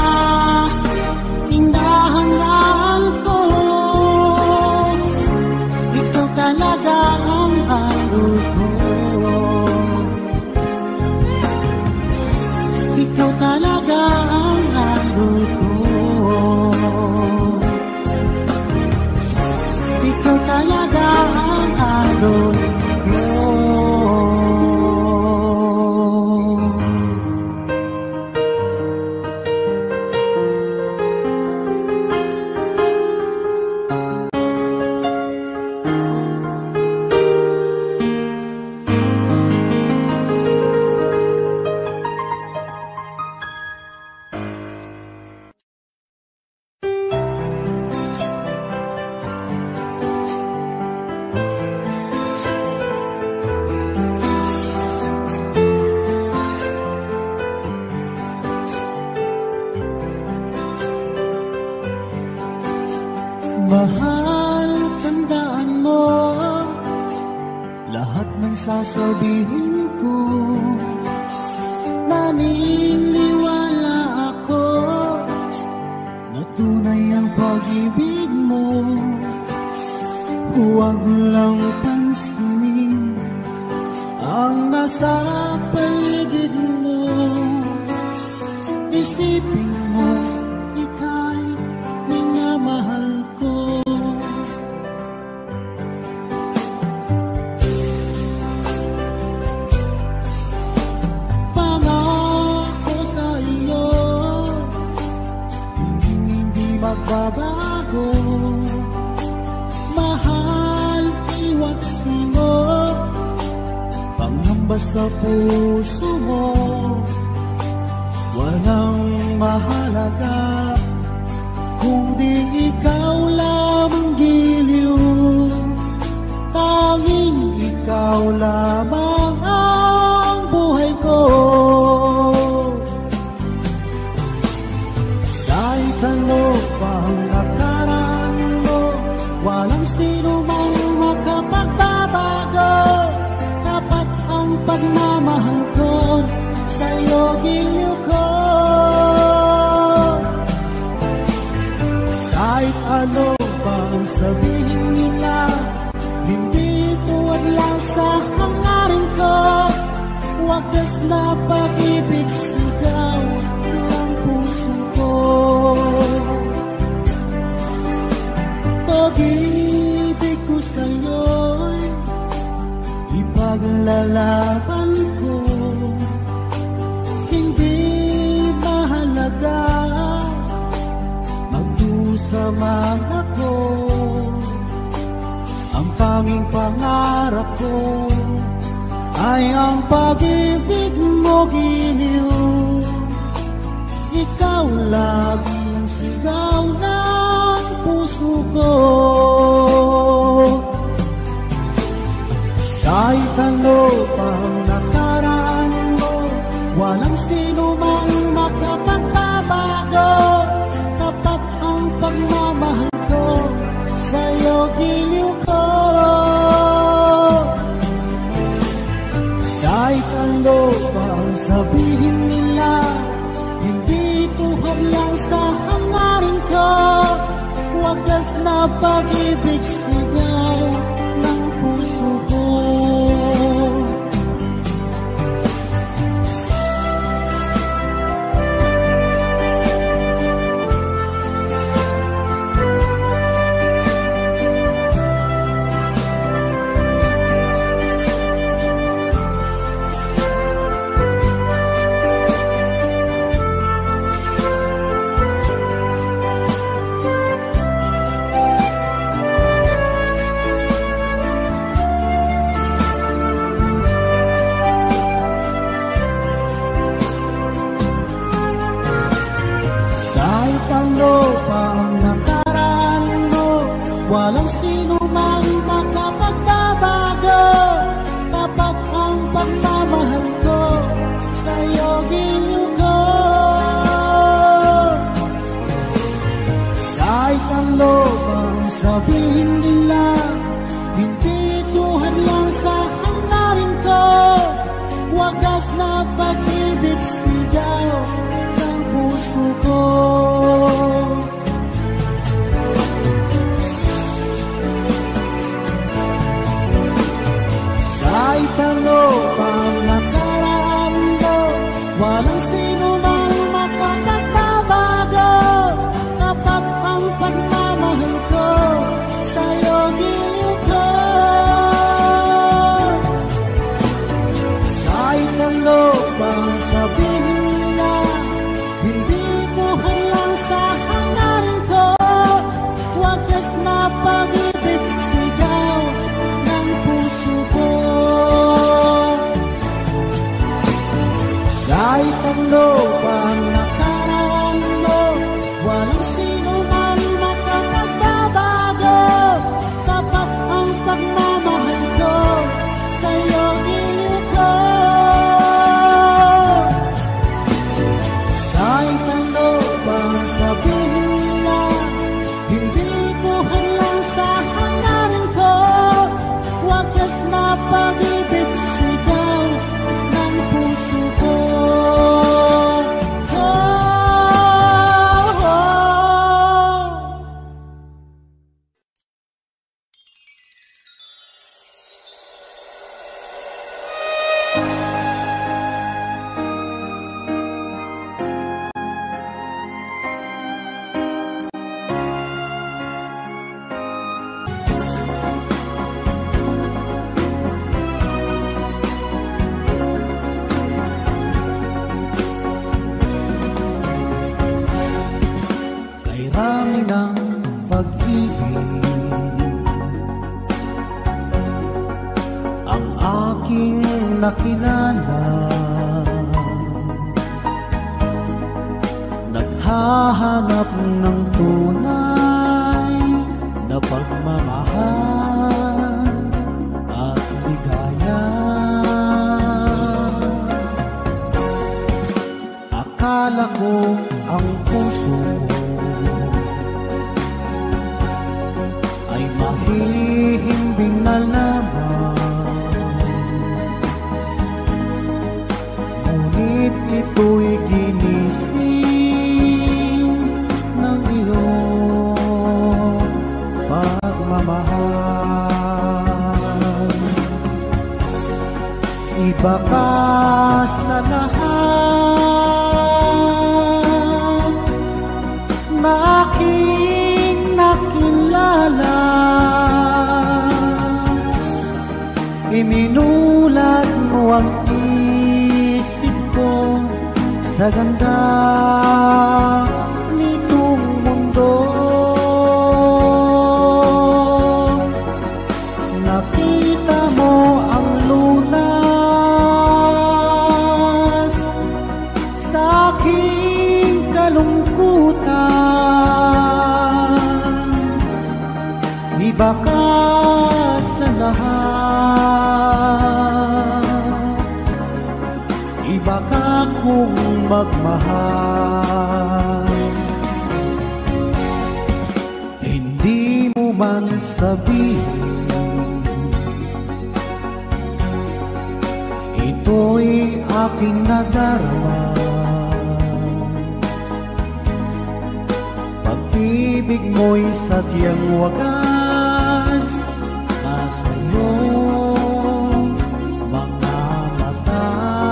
hinahangaan ko, ikaw talaga ang idol ko. Ikaw talaga ang idol ko. Ikaw talaga ang idol ko. Mahal, tandaan mo lahat ng sasabihin ko. Naniniwala ako na tunay ang pag-ibig mo. Huwag lang pansinin ang nasa paligid mo. Isipin mo, ika'y minamahal ko. Pangako sa iyo, hindi magbabago. Mahal, iwaksi mo, pangamba sa puso mo. Walang mahalaga kung di ikaw lamang giliw. Tanging ikaw lamang ang buhay ko. Kahit ano pang nakaraan mo, walang sino mang makapagbabago. Dapat ang pagmamahal ko sa'yo giliw ko. Kahit ano pa ang sabihin nila, hindi tuwad lang sa hangarin ko. Wagas na pag-ibig sigaw ng puso ko. Pag-ibig ko sa'yo'y ipaglalaban ko. Hindi mahalaga magdusama ako. Ang tanging pangarap ko ay ang pag-ibig mo giliw. Ikaw laging sigaw ng puso ko. Kahit ano pang nakaraan mo, walang sino mang makapagbabago. Tapat ang pagmamahal ko, sa'yo giliw ko. Kahit ano pa ang sabihin nila, hindi tuhad lang sa hangarin ko. Wagas na pag-ibig sigaw ng puso ko. man makapagbabago, tapat ang pagmamahal ko sa'yo ginugo. Kahit ano bang sabihin nila, hindi tuhad lang sa hangarin ko. Wagas na pag-ibig sigaw ng puso ko. Kahit ano pang nakaraan mo, walang sino man makapagbabago, tapat ang pagmamahal ko sa'yo giliw ko. Kahit ano pang sabihin nila, hindi buhay lang sa hangarin ko. Wagas na pag-ibig sigaw ng puso ko. Kahit ano pang nakaraan mo, walang sino man makapagbabago, tapat ang pagmamahal ko sa'yo giliw ko. Kahit ano pang sabihin nila, hindi buhay lang sa hangarin ko. Wagas na pag-ibig sigaw ng puso ko. Kay rami ng pag-ibig ang aking nakilala, naghahanap ng tunay na pagmamahal at ligaya. Akala ko ang puso ay mahihimbing na lamang, ngunit ito'y ginising ng iyong pagmamahal. Iba ka sa lahat na aking nakilala, iminulat mo ang isip ko sa ganda nitong mundo. Nakita mo ang lunas sa aking kalungkutan. Iba ka sa lahat, iba ka kung magmahal. Hindi mo man sabihin, ito'y aking nadarama. Pag-ibig mo'y sadyang wagas nasa iyong mga mata.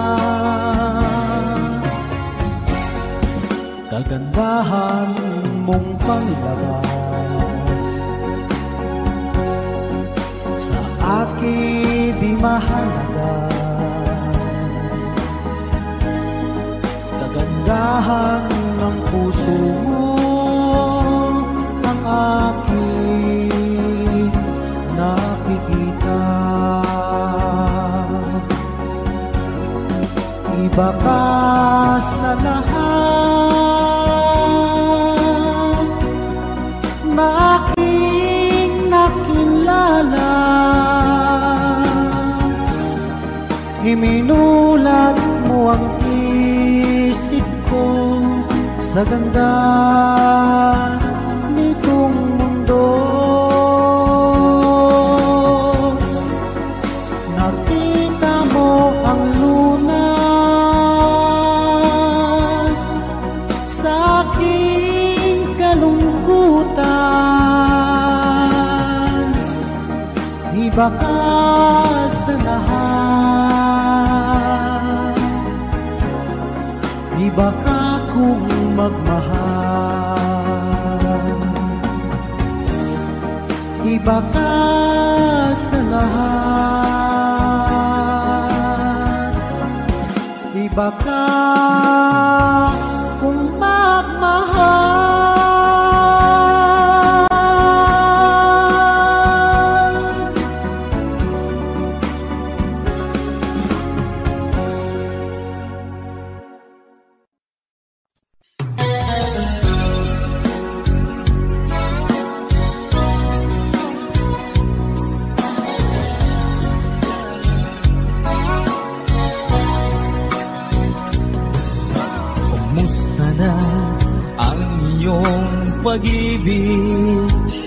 Kagandahan mong panglabas sa akin di mahalaga. Kagandahan ng puso mo ang aking nakikita. Iba ka sa lahat na aking nakilala. Iminulat mo ang isip ko sa ganda nitong mundo. Nakita mo ang lunas sa aking kalungkutan. Iba ka sa lahat, iba ka kung magmahal, iba ka sa lahat, iba ka kung magmahal. Pag-ibig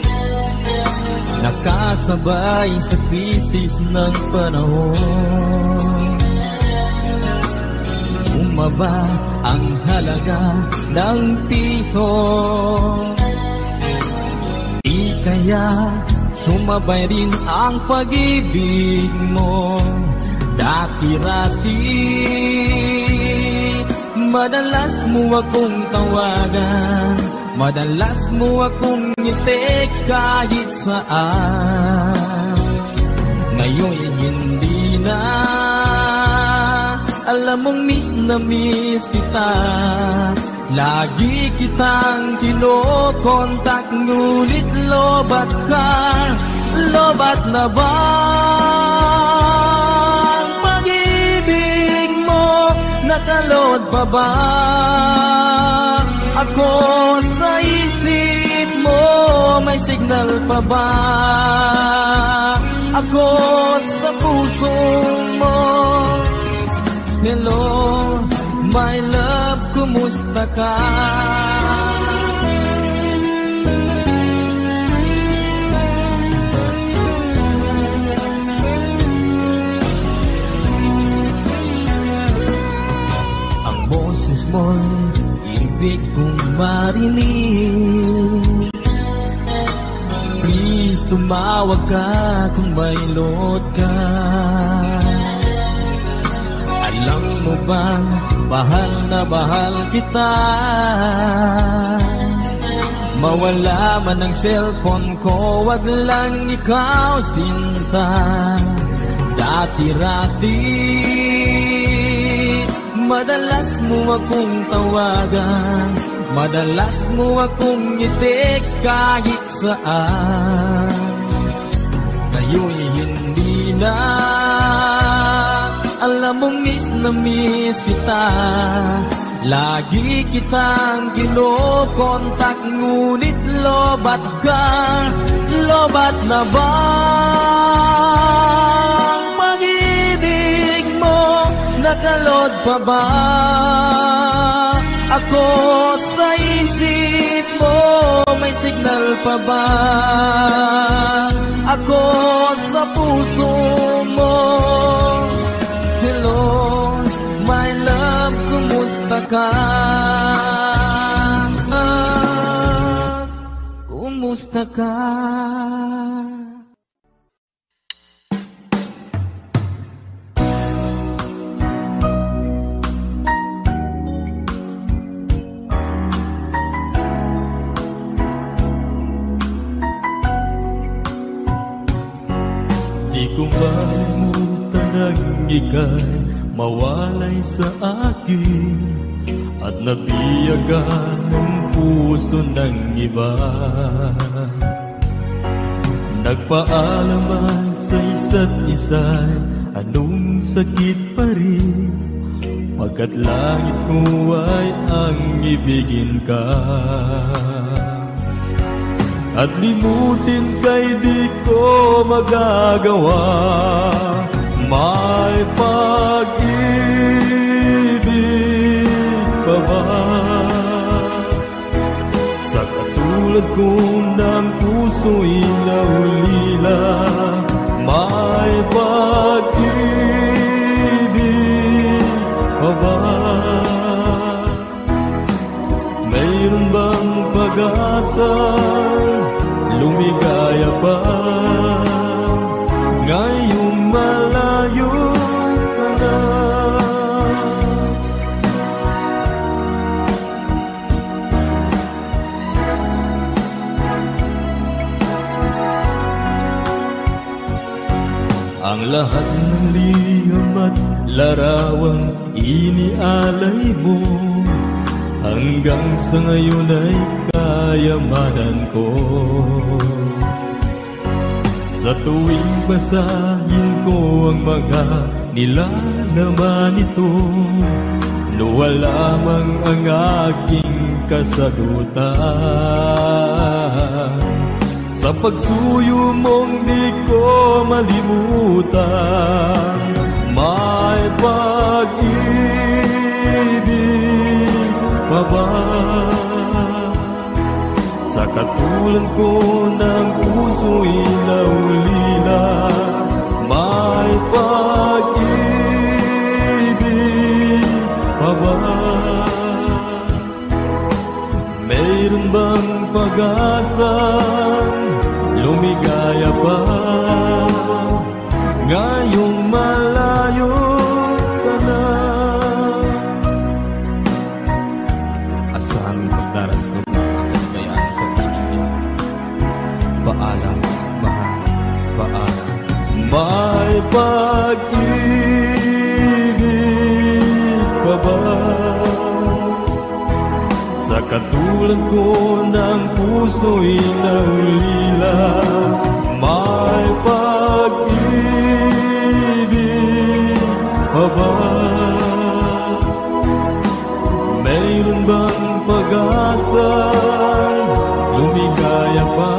nakasabay sa krisis ng panahon. Bumaba ang halaga ng piso, di kaya sumabay rin ang pag-ibig mo. Dati-rati madalas mo akong tawagan, madalas mo akong i-text kahit saan. Ngayon hindi na, alam mong miss na miss kita. Lagi kitang kinokontak, ngunit lobat ka. Lobat na ba ang pag-ibig mo? Nakalod pa ba ako sa isip mo? May signal pa ba ako sa puso mo? Hello, my love, kumusta ka? Ang boses mo'y ibig kong marinig. Please, tumawag ka kung may load ka. Alam mo bang bahal na bahal kita? Mawala man ang cellphone ko, wag lang ikaw sinta. Dati-rati madalas mo akong tawagan, madalas mo akong i-text kahit saan. Ngayon hindi na, alam mong miss na miss kita. Lagi kitang kinokontak, ngunit lobat ka. Lobat na ba ang pag-ibig mo? Nakalod pa ba ako sa isip mo? May signal pa ba ako sa puso mo? Hello, my love, kumusta ka? Kumusta ka? Di ko malimutan ang ika'y mawalay sa akin at nabiyagan ng puso ng iba. Nagpaalaman sa isa't isa'y anong sakit pa rin, pagkat langit ko ay ang ibigin ka. At limutin ka'y di ko magagawa, may pag katulad ko ng puso'y naulila. May pag-ibig pa ba? Mayroon bang pag-asang lumigaya pa? Ngayong malayo ka na. Ang lahat ng liham at larawang inialay mo, hanggang sa ngayon ay kayamanan ko. Sa tuwing basahin ko ang mga nilalaman nito, luwa lamang ang aking kasagutan. Sa pagsuyo mong di ko malimutan, may pag-ibig pa ba? Sa katulad ko ng puso'y naulila, may pag-ibig pa ba? Mayroon bang pag-asang lumigaya pa? Ngayong malayo ka na. Asahan ang pagdaras ko ang kagayaan sa tingin. Paalam, mahal, paalam. May pag-ibig pa ba? Sa katulad ko ng puso'y naulila, may pag-ibig pa ba? Mayroon bang pag-asang lumigaya pa?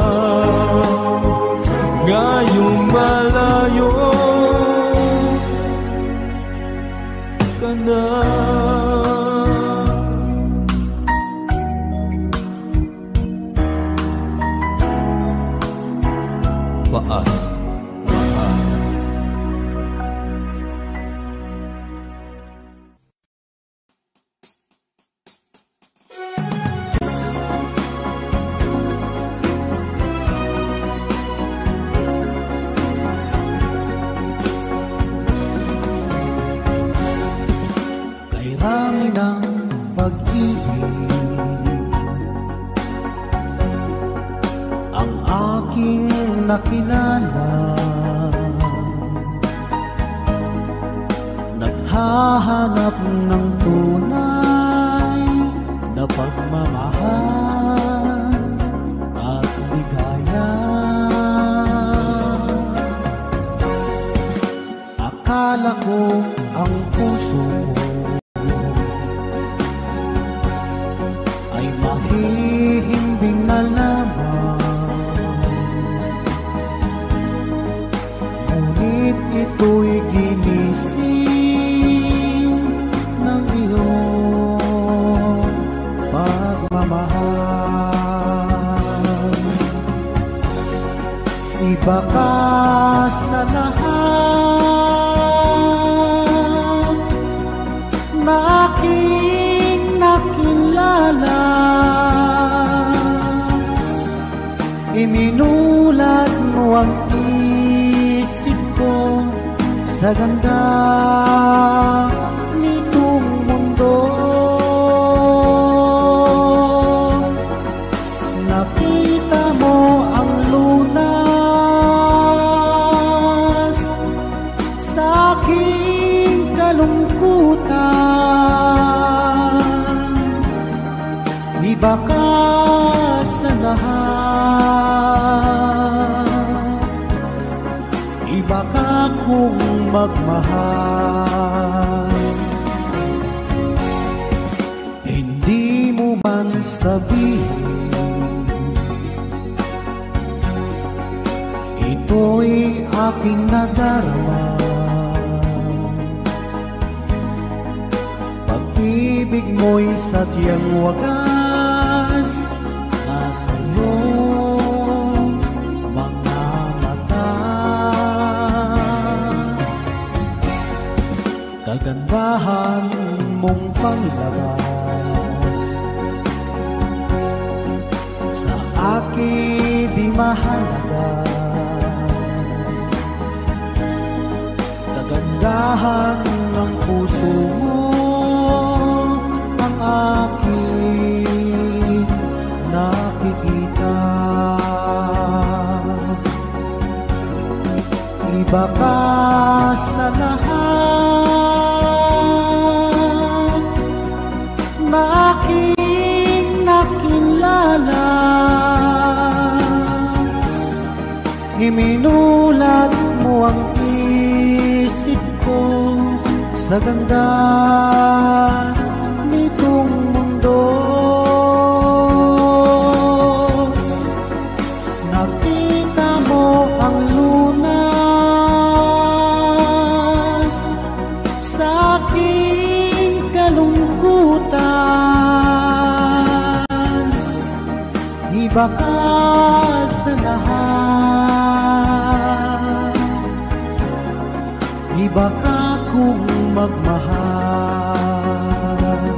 Ngayong malayo ka na. Nakilala, naghahanap ng tunay na pagmamahal at ligaya. Akala ko ang puso mo ay mahihimbing na lamang, ito'y ginising ng iyong pagmamahal. Iba ka sa lahat na aking nakilala, iminulat mo ang sa ganda nitong mundo. Nakita mo ang lunas sa aking kalungkutan. Iba ka sa lahat, iba ka kung magmahal. Hindi mo man sabihin, ito'y aking nadarama. Pag-ibig mo'y sadyang wagas, nasa iyo kagandahan mong panlabas. Sa akin di mahalaga, kagandahan ng puso mo ang aking nakikita. Iba ka sa lahat na aking nakilala. Iminulat mo ang isip ko sa ganda nitong mundo. Nakita mo ang lunas sa aking kalungkutan. Iba ka sa lahat, iba ka kung magmahal.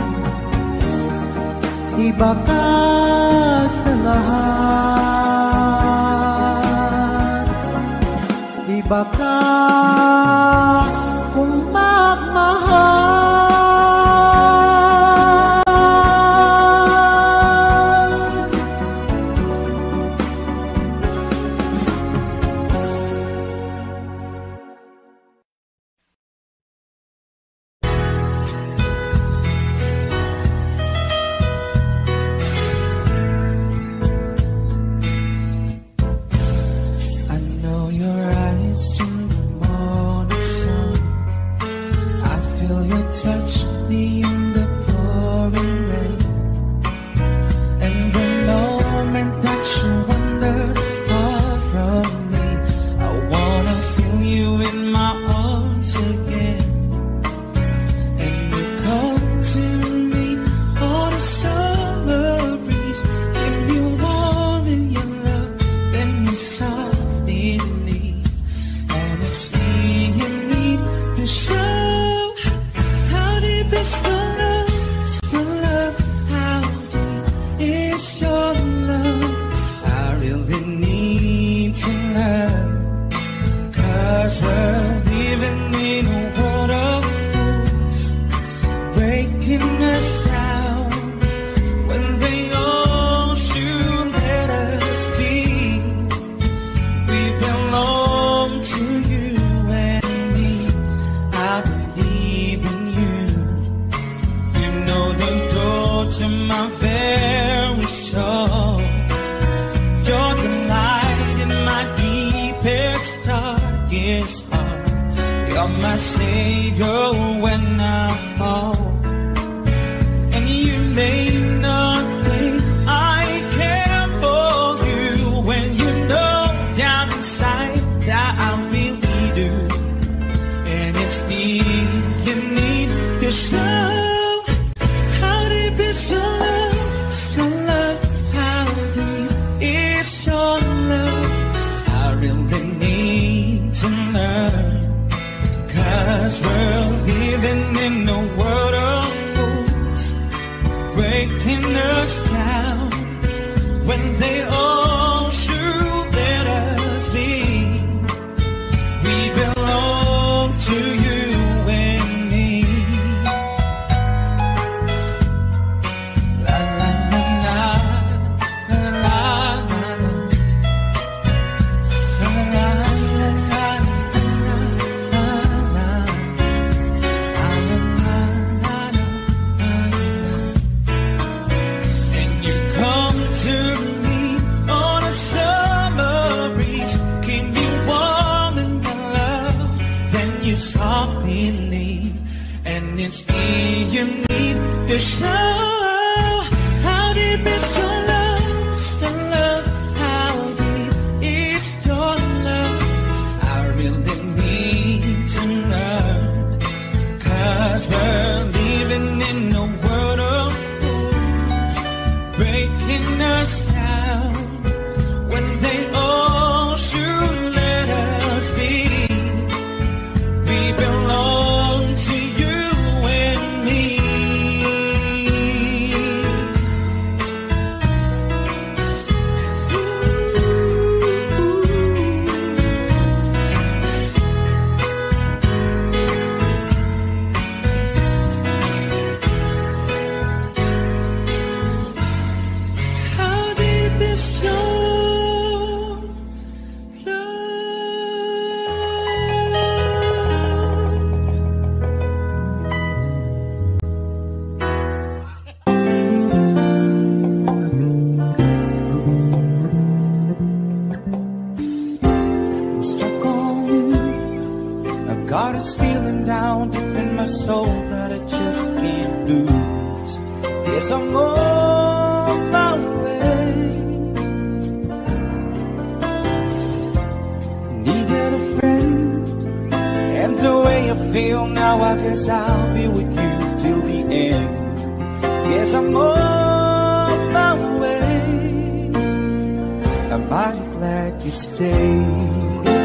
Iba ka sa lahat, iba ka kung magmahal. Touch me in the pouring rain, and the moment that you wander far from me, I wanna feel you in my arms again. And you come to me on a summer breeze, keep me warm in your love, then you softly leave. And it's me you need to show. It's your love, how deep is your love? I really need to learn, 'cause we're living in a world of fools, breaking us down when they all should let us be. We belong to you and me, I believe in you. Know the door to my very soul. You're the light in my deepest, darkest heart. You're my savior when I fall. And you may not think I care for you when you know down inside that I really do. And it's me you need to show. It's your love, it's your love, how deep is your love? I really need to learn, 'cause we're living in a world of fools, breaking us down when they all should let us be. We belong to you and me. Softly leave, and it's me you need to show. How deep is your love? It's your love. How deep is your love? I really need to learn, 'cause we're living in a world of fools, breaking us down when they all should let us be. We belong to Got this feeling down deep in my soul that I just can't lose. Yes, I'm on my way. Needed a friend, and the way I feel now, I guess I'll be with you till the end. Yes, I'm on my way. I'm mighty glad you stayed.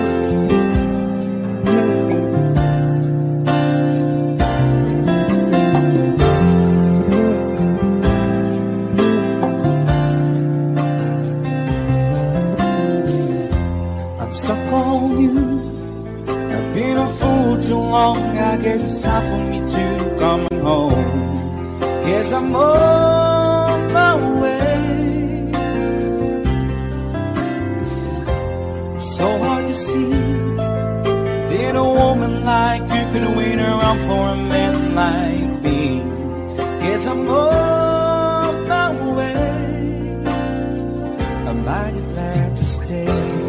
Stuck on you. I've been a fool too long. I guess it's time for me to come home. Guess I'm on my way. So hard to see that a woman like you can wait around for a man like me. Guess I'm on my way. I'm mighty glad to stay.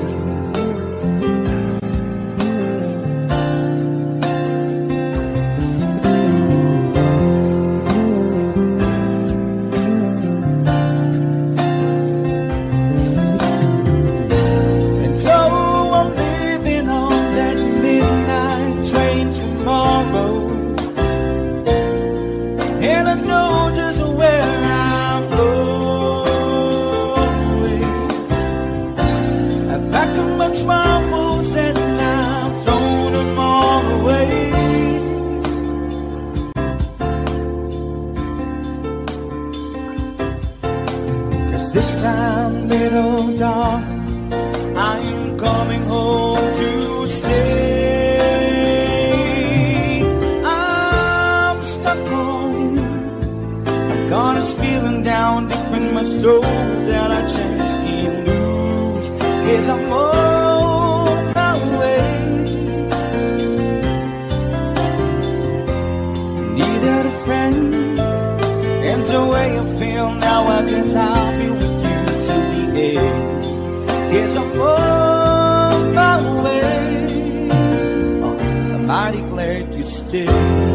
This time, little darling, I'm coming home to stay. I'm stuck on you. I've got this feeling down deep in my soul that I just can't lose. Guess I'm on my way. Needed a friend, and the way I feel now, I guess I'll be with you till the end. Guess I'm on my way. I'm mighty glad you stayed.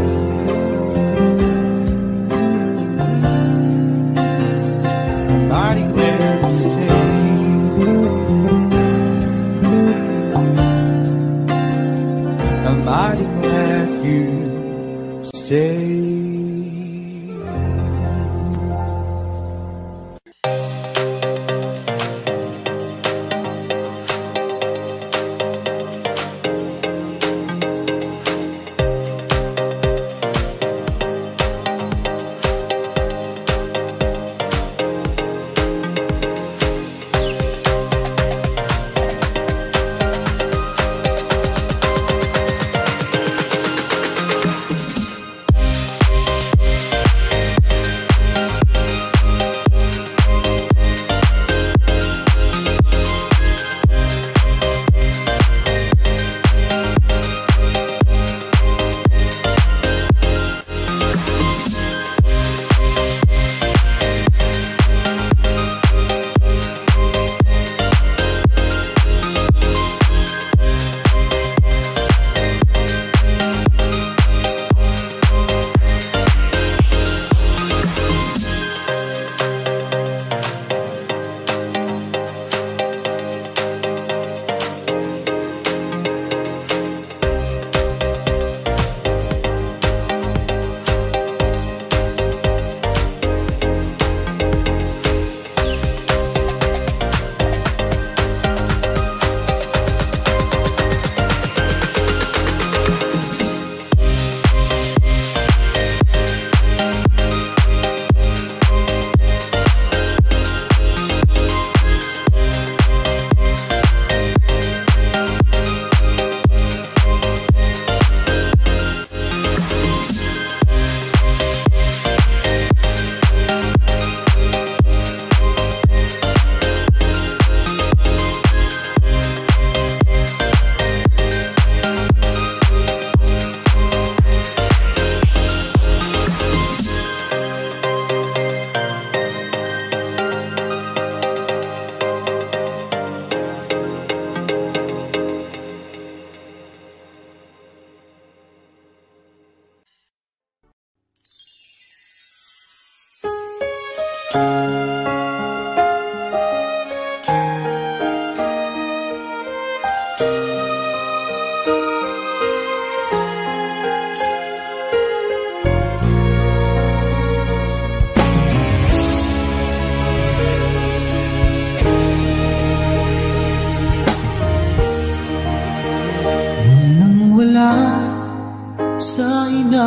I'm mighty glad you stayed. I'm mighty glad you stayed.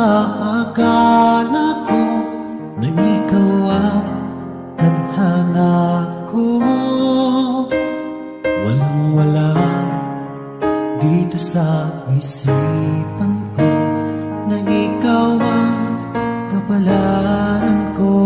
akala ko na ikaw ang tadhana ko. Walang-wala dito sa isipan ko na ikaw ang kapalaran ko.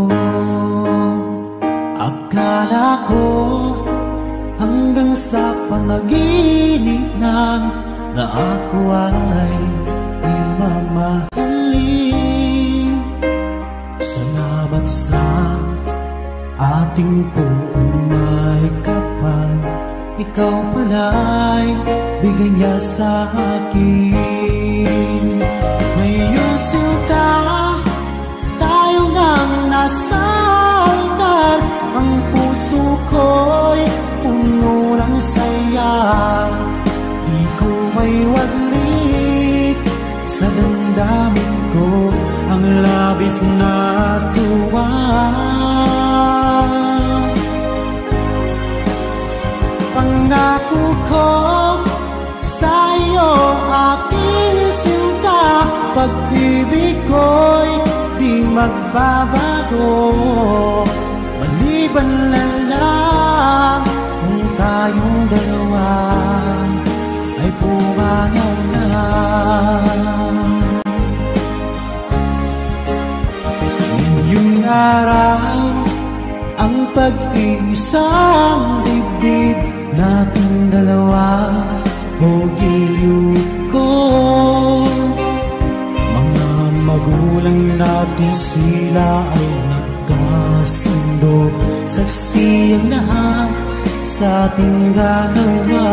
Akala ko hanggang sa panaginip lang na ako ay iyong mamahalin. Salamat sa ating puong may kapal, ikaw pala'y bigay niya sa akin. Ngayong sinta, tayo nang nasa altar, ang puso ko'y puno ng saya. Di ko may waglit sa damdamin ko ang labis na tuwa. Pangako ko sa iyo, aking sinta, pag-ibig ko'y di magbabago. Maliban na lang kung tayong dalawa ay pumanaw na. Ngayong araw, ang pag-iisang dibdib nating dalawa o giliw ko. Mga magulang natin sila ay nagkasundo, saksi ang lahat sa ating dalawa.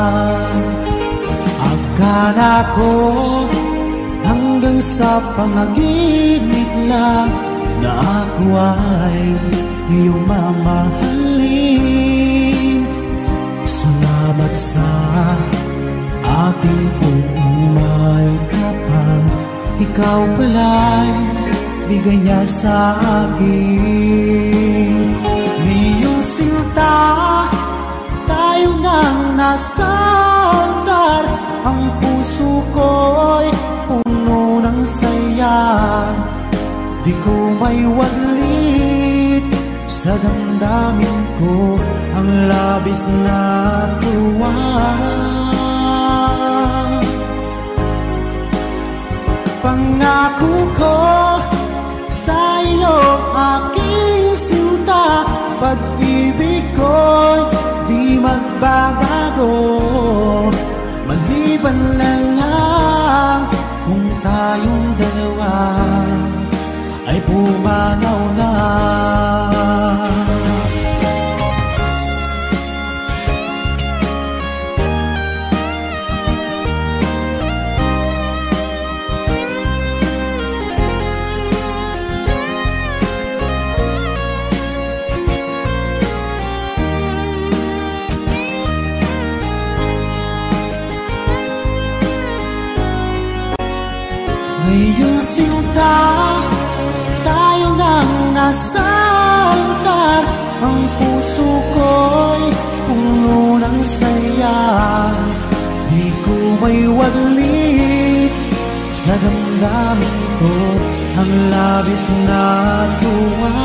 Akala ko hanggang sa panaginip lang na ako ay iyong mamahalin. Salamat sa ating puong may kapal, ikaw pala'y bigay niya sa akin. Ngayong sinta, tayo nang nasa altar, ang puso ko'y puno ng saya. Di ko may waglit sa damdamin ko ang labis na tuwa. Pangako ko sa iyo, aking sinta, pag-ibig ko'y di magbabago. Maliban na lang kung tayong dalawa ay pumanaw na. Ngayong sinta, tayo nang nasa altar, ang puso ko'y puno ng saya. Di ko may waglit sa damdamin ko ang labis na tuwa.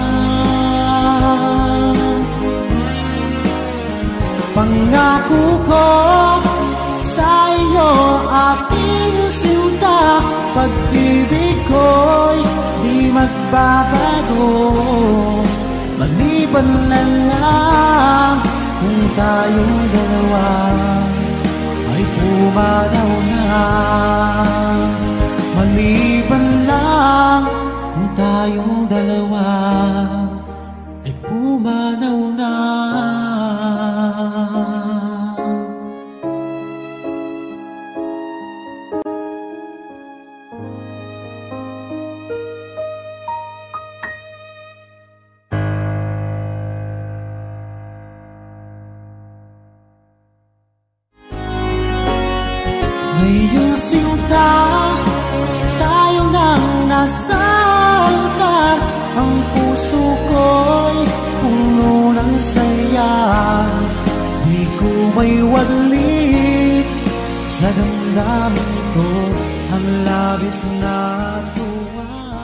Pangako ko sa iyo, aking sinta, pag-ibig ko'y di magbabago. Maliban na lang kung tayong dalawa ay pumanaw na. Maliban lang kung tayong dalawa ay pumanaw na. Ngayong sinta, tayo nang nasa altar, ang puso ko'y puno ng saya. Di ko may waglit sa damdamin ko ang labis na tuwa.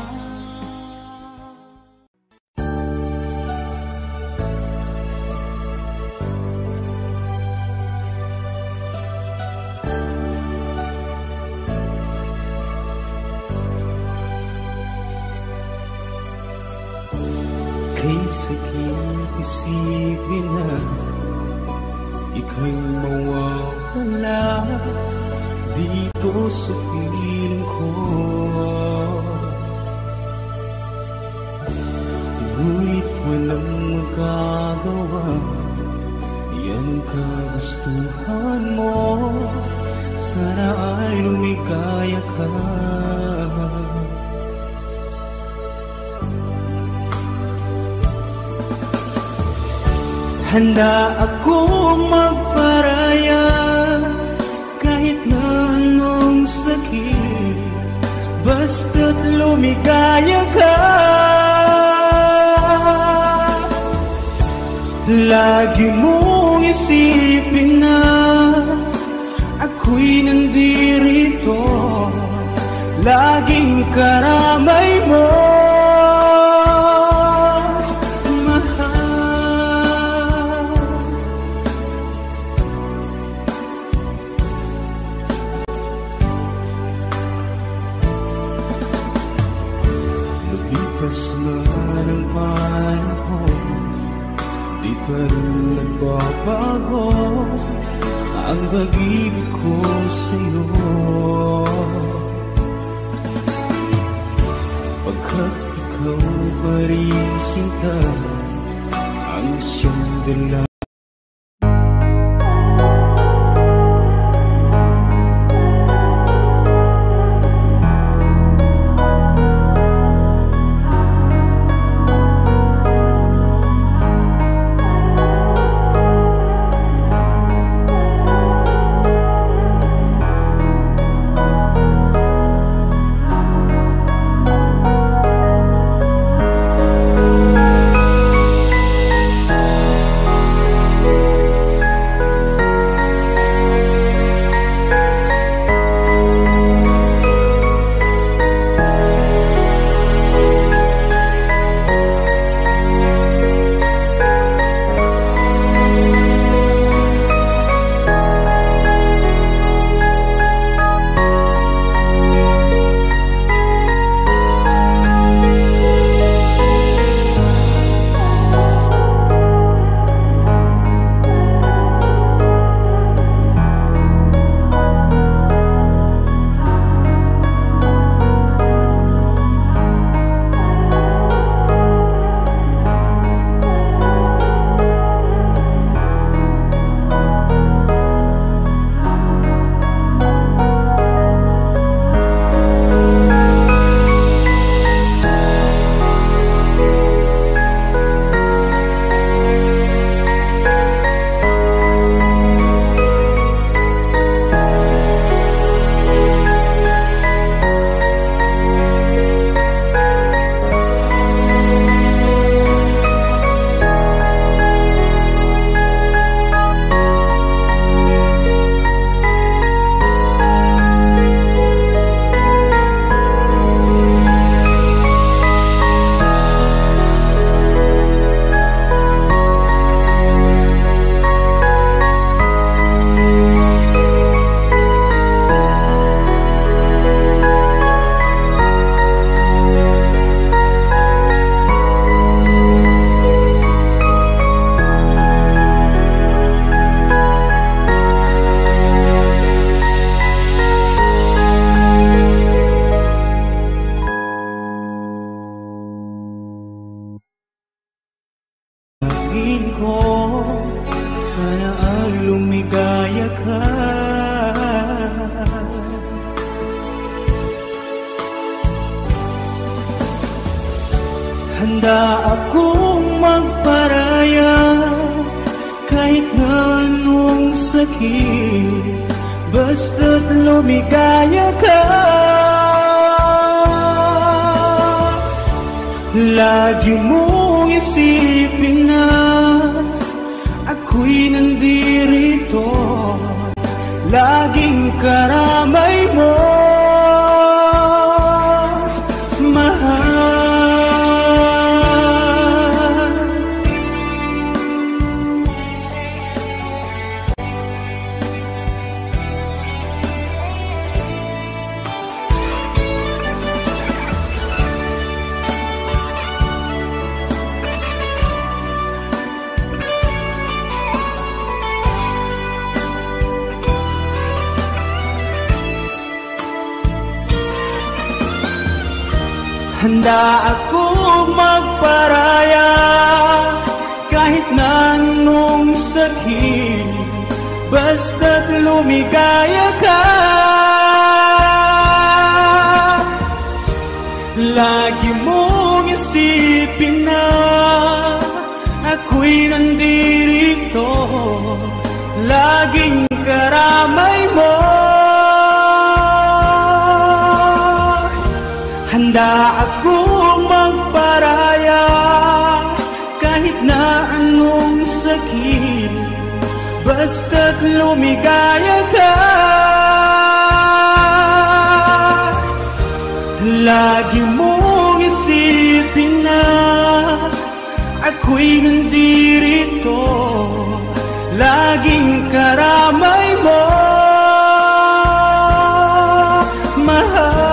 Kay sakit isipin na ika'y mawawala dito sa piling ko. Ngunit walang magagawa, yan ang kagustuhan mo. Sana ay lumikaya ka. Handa akong magparaya kahit na anong sakit, basta't lumigaya ka. Lagi mong isipin na ako'y nandirito, laging karamay mo. Lumipas man ang panahon, di pa rin nagbabago ang pag-ibig ko sa'yo. Pagkat ikaw pa rin sinta ang siyang dala. Sana ay lumigaya ka. Handa akong magparaya kahit na anong sakit, basta't lumigaya ka. Lagi mong isipin na ako'y nandirito, laging karamay mo. Handa akong magparaya kahit na anong sakit, basta't lumigaya ka. Lagi mong isipin na ako'y nandirito, laging karamay mo. Handa akong magparaya kahit na anong sakit, basta't lumigaya ka. Lagi mong isipin na ako'y nandirito, laging karamay mo, mahal.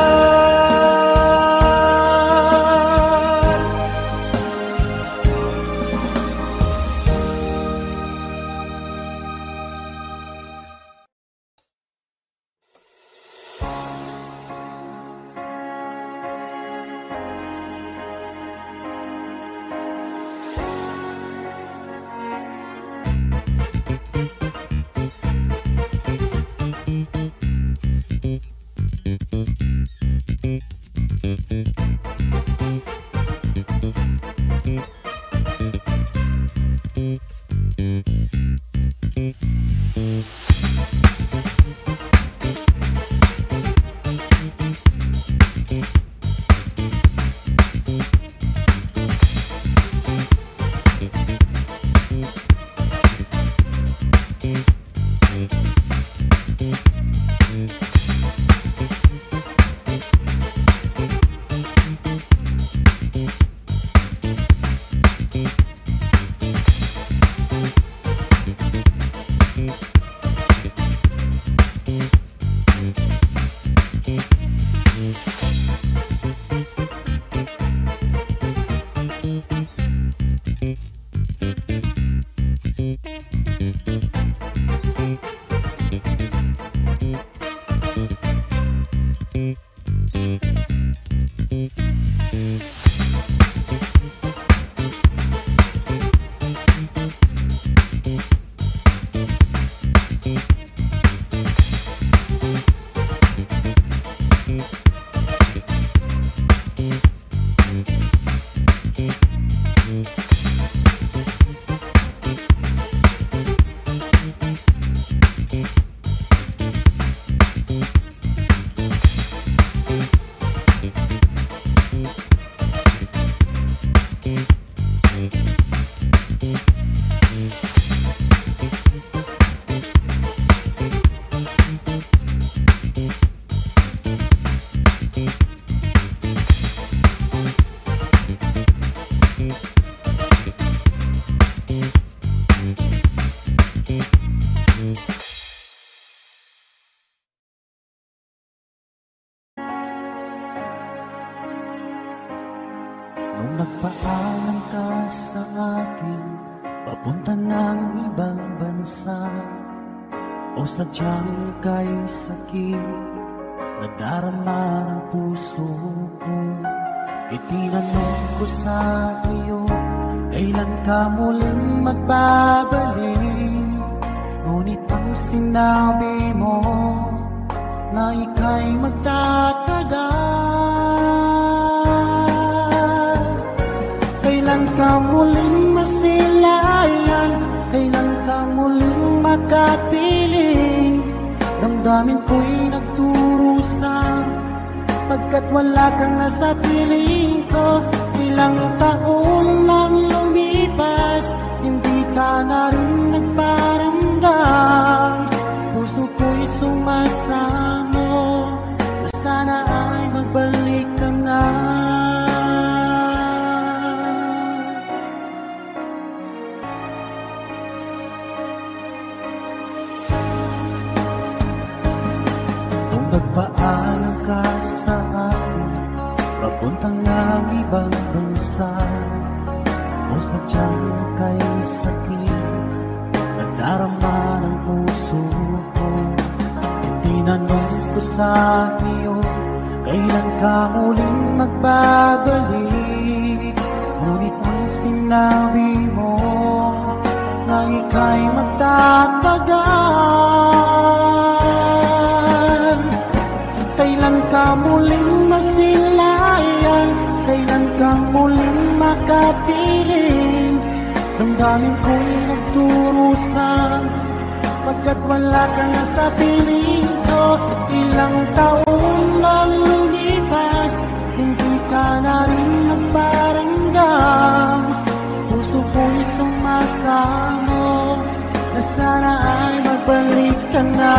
Nung nagpaalam ka sa akin, papunta ng ibang bansa, o sadyang kay sakit, nadarama ng puso ko. Itinanong ko sa iyo, kailan ka muling magbabalik? Ngunit ang sinabi mo, na ika'y magtatagal. Kailan ka muling masilayan? Kailan ka muling makapiling? Damdamin ko'y nagturusan, pagkat wala kang nasa piling ko. Ilang taon nang lumipas, hindi ka na rin nagparamdam. Puso ko'y sumasamo, na sana ay magbalik ka na. Kung nagpaalam ka sa akin, papuntang ng ibang bansa, o sadyang kay sakit, nagdarama ng puso ko. Tinanong ko sa iyo, Kailan ka muling magbabalik? Ngunit ang sinabi mo na ika'y magtatagal. Kailan ka muling masilayan? Kailan ka muling makapiling? Damdamin ko'y nagturusan, pagkat wala ka na sa piling ko. Ilang taon lang lumipas, hindi ka na rin nagparamdam. Puso ko'y sumasamo na sana ay magbalik ka na.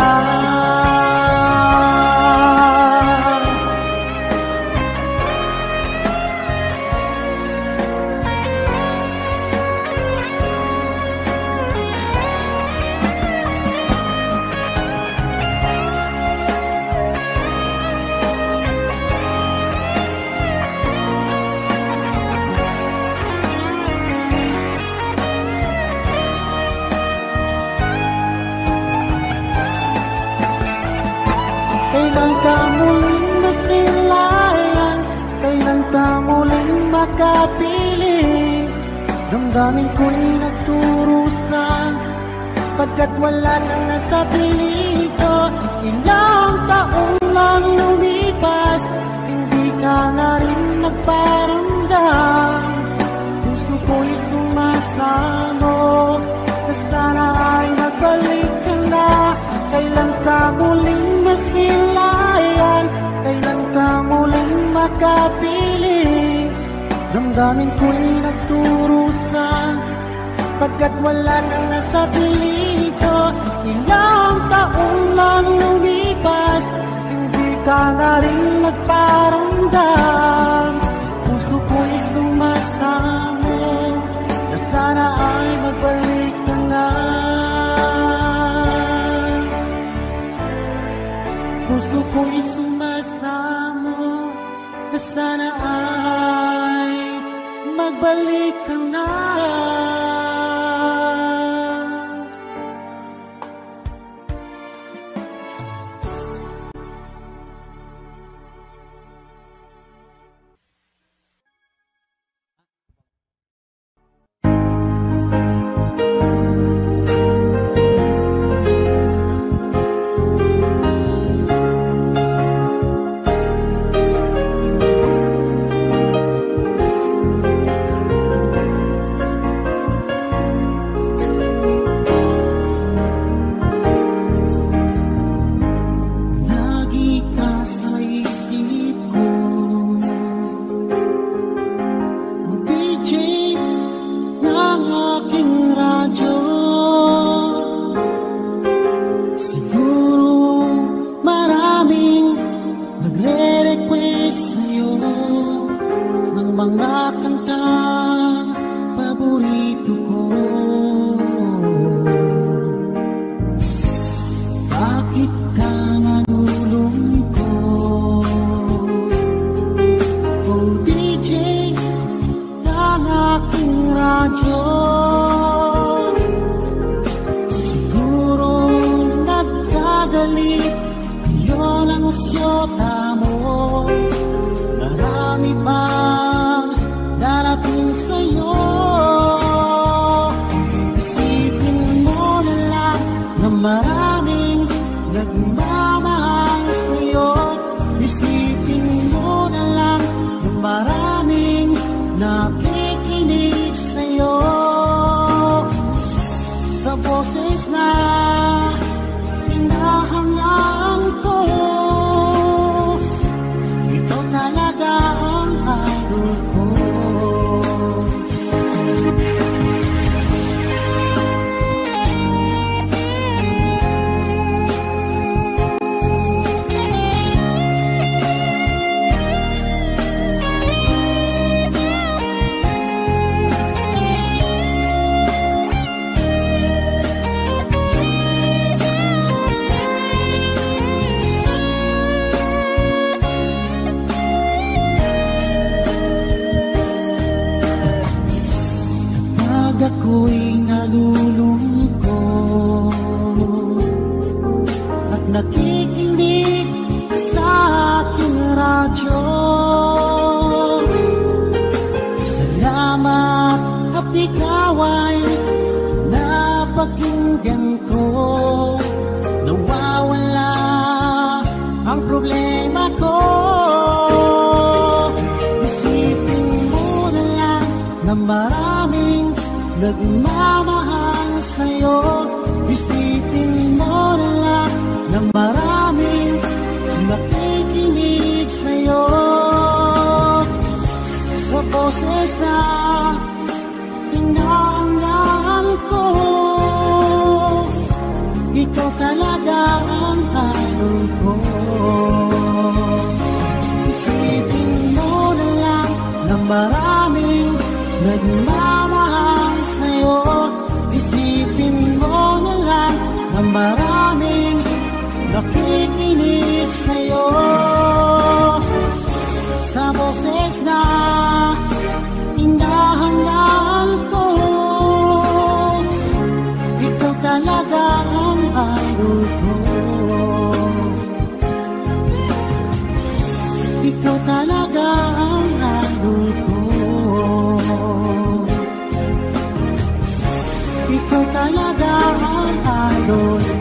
Kailan ka muling masilayan? Kailan ka muling makapiling? Damdamin ko'y nagturusan, pagkat wala ka na sa piling ko. Ilang taon lang lumipas, hindi ka na rin nagparamdam. Puso ko'y sumasamo na sana ay magbalik ka na. Kailan ka muling masilayan? Kailan ka muling makapiling? Damdamin ko'y nagturusan, pagkat wala ka na sa piling ko. Ilang taon lang lumipas, hindi ka na rin nagparamdam. Puso ko'y sumasamo na sana ay magbalik ka na. Puso ko'y sumasamo na sana ay magbalik ka na. nagmamahal sa'yo. Isipin mo na lang na maraming nakikinig sa'yo. Sa boses na hinahangaan ko, ikaw talaga ang idol ko. Isipin mo na lang na maraming nagmamahal sa'yo. Isipin mo na lang na maraming nakikinig sa'yo. Sa boses na hinahangaan ko, ikaw talaga ang idol ko. Ikaw talaga ang idol ko. Ikaw talaga ang idol ko.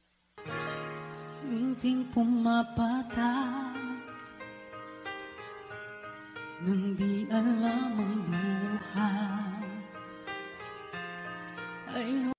Munting pumapatag nang di alam ang buhay ay